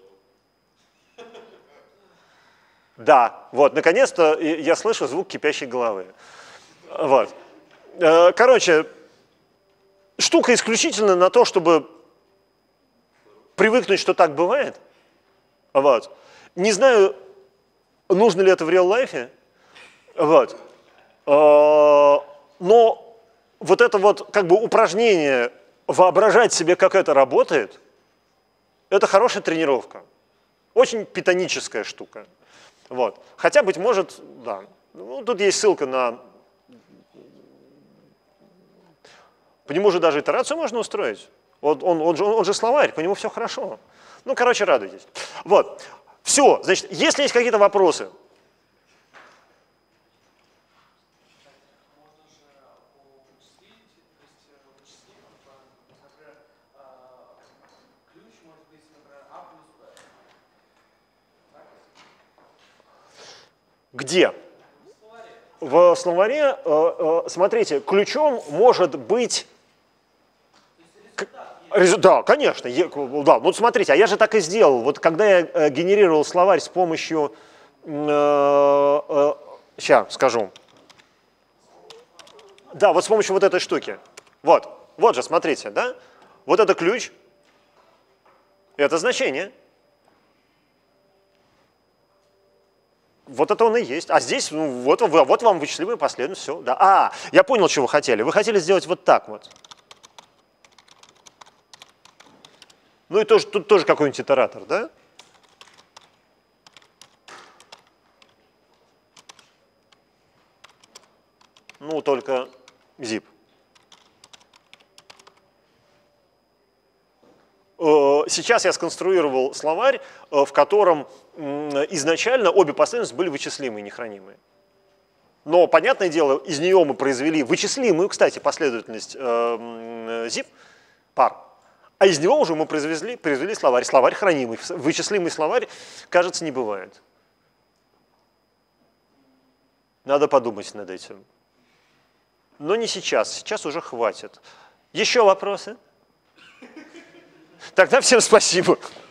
Да, вот, наконец-то я слышу звук кипящей головы. Вот. Короче, штука исключительно на то, чтобы привыкнуть, что так бывает. Вот. Не знаю, нужно ли это в реал-лайфе. Вот. Но вот это вот как бы упражнение воображать себе, как это работает, это хорошая тренировка. Очень питоническая штука. Вот. Хотя, быть может, да. Ну, тут есть ссылка на... По нему же даже итерацию можно устроить. Он, он, он, же, он же словарь, по нему все хорошо. Ну, короче, радуйтесь. Вот. Все. Значит, если есть какие-то вопросы, Где? В словаре, смотрите, ключом может быть... Да, конечно. Да, вот смотрите, а я же так и сделал. Вот когда я генерировал словарь с помощью... Сейчас скажу. Да, вот с помощью вот этой штуки. Вот, вот же, смотрите, да? Вот это ключ, это значение. Вот это он и есть. А здесь, ну, вот, вот вам вычислимая последовательность, все. Да. А, я понял, что вы хотели. Вы хотели сделать вот так вот. Ну и тоже, тут тоже какой-нибудь итератор, да? Ну, только zip. Сейчас я сконструировал словарь, в котором изначально обе последовательности были вычислимые, нехранимые. Но, понятное дело, из нее мы произвели вычислимую, кстати, последовательность zip, пар. А из него уже мы произвели, произвели словарь. Словарь хранимый. Вычислимый словарь, кажется, не бывает. Надо подумать над этим. Но не сейчас. Сейчас уже хватит. Еще вопросы? Тогда всем спасибо.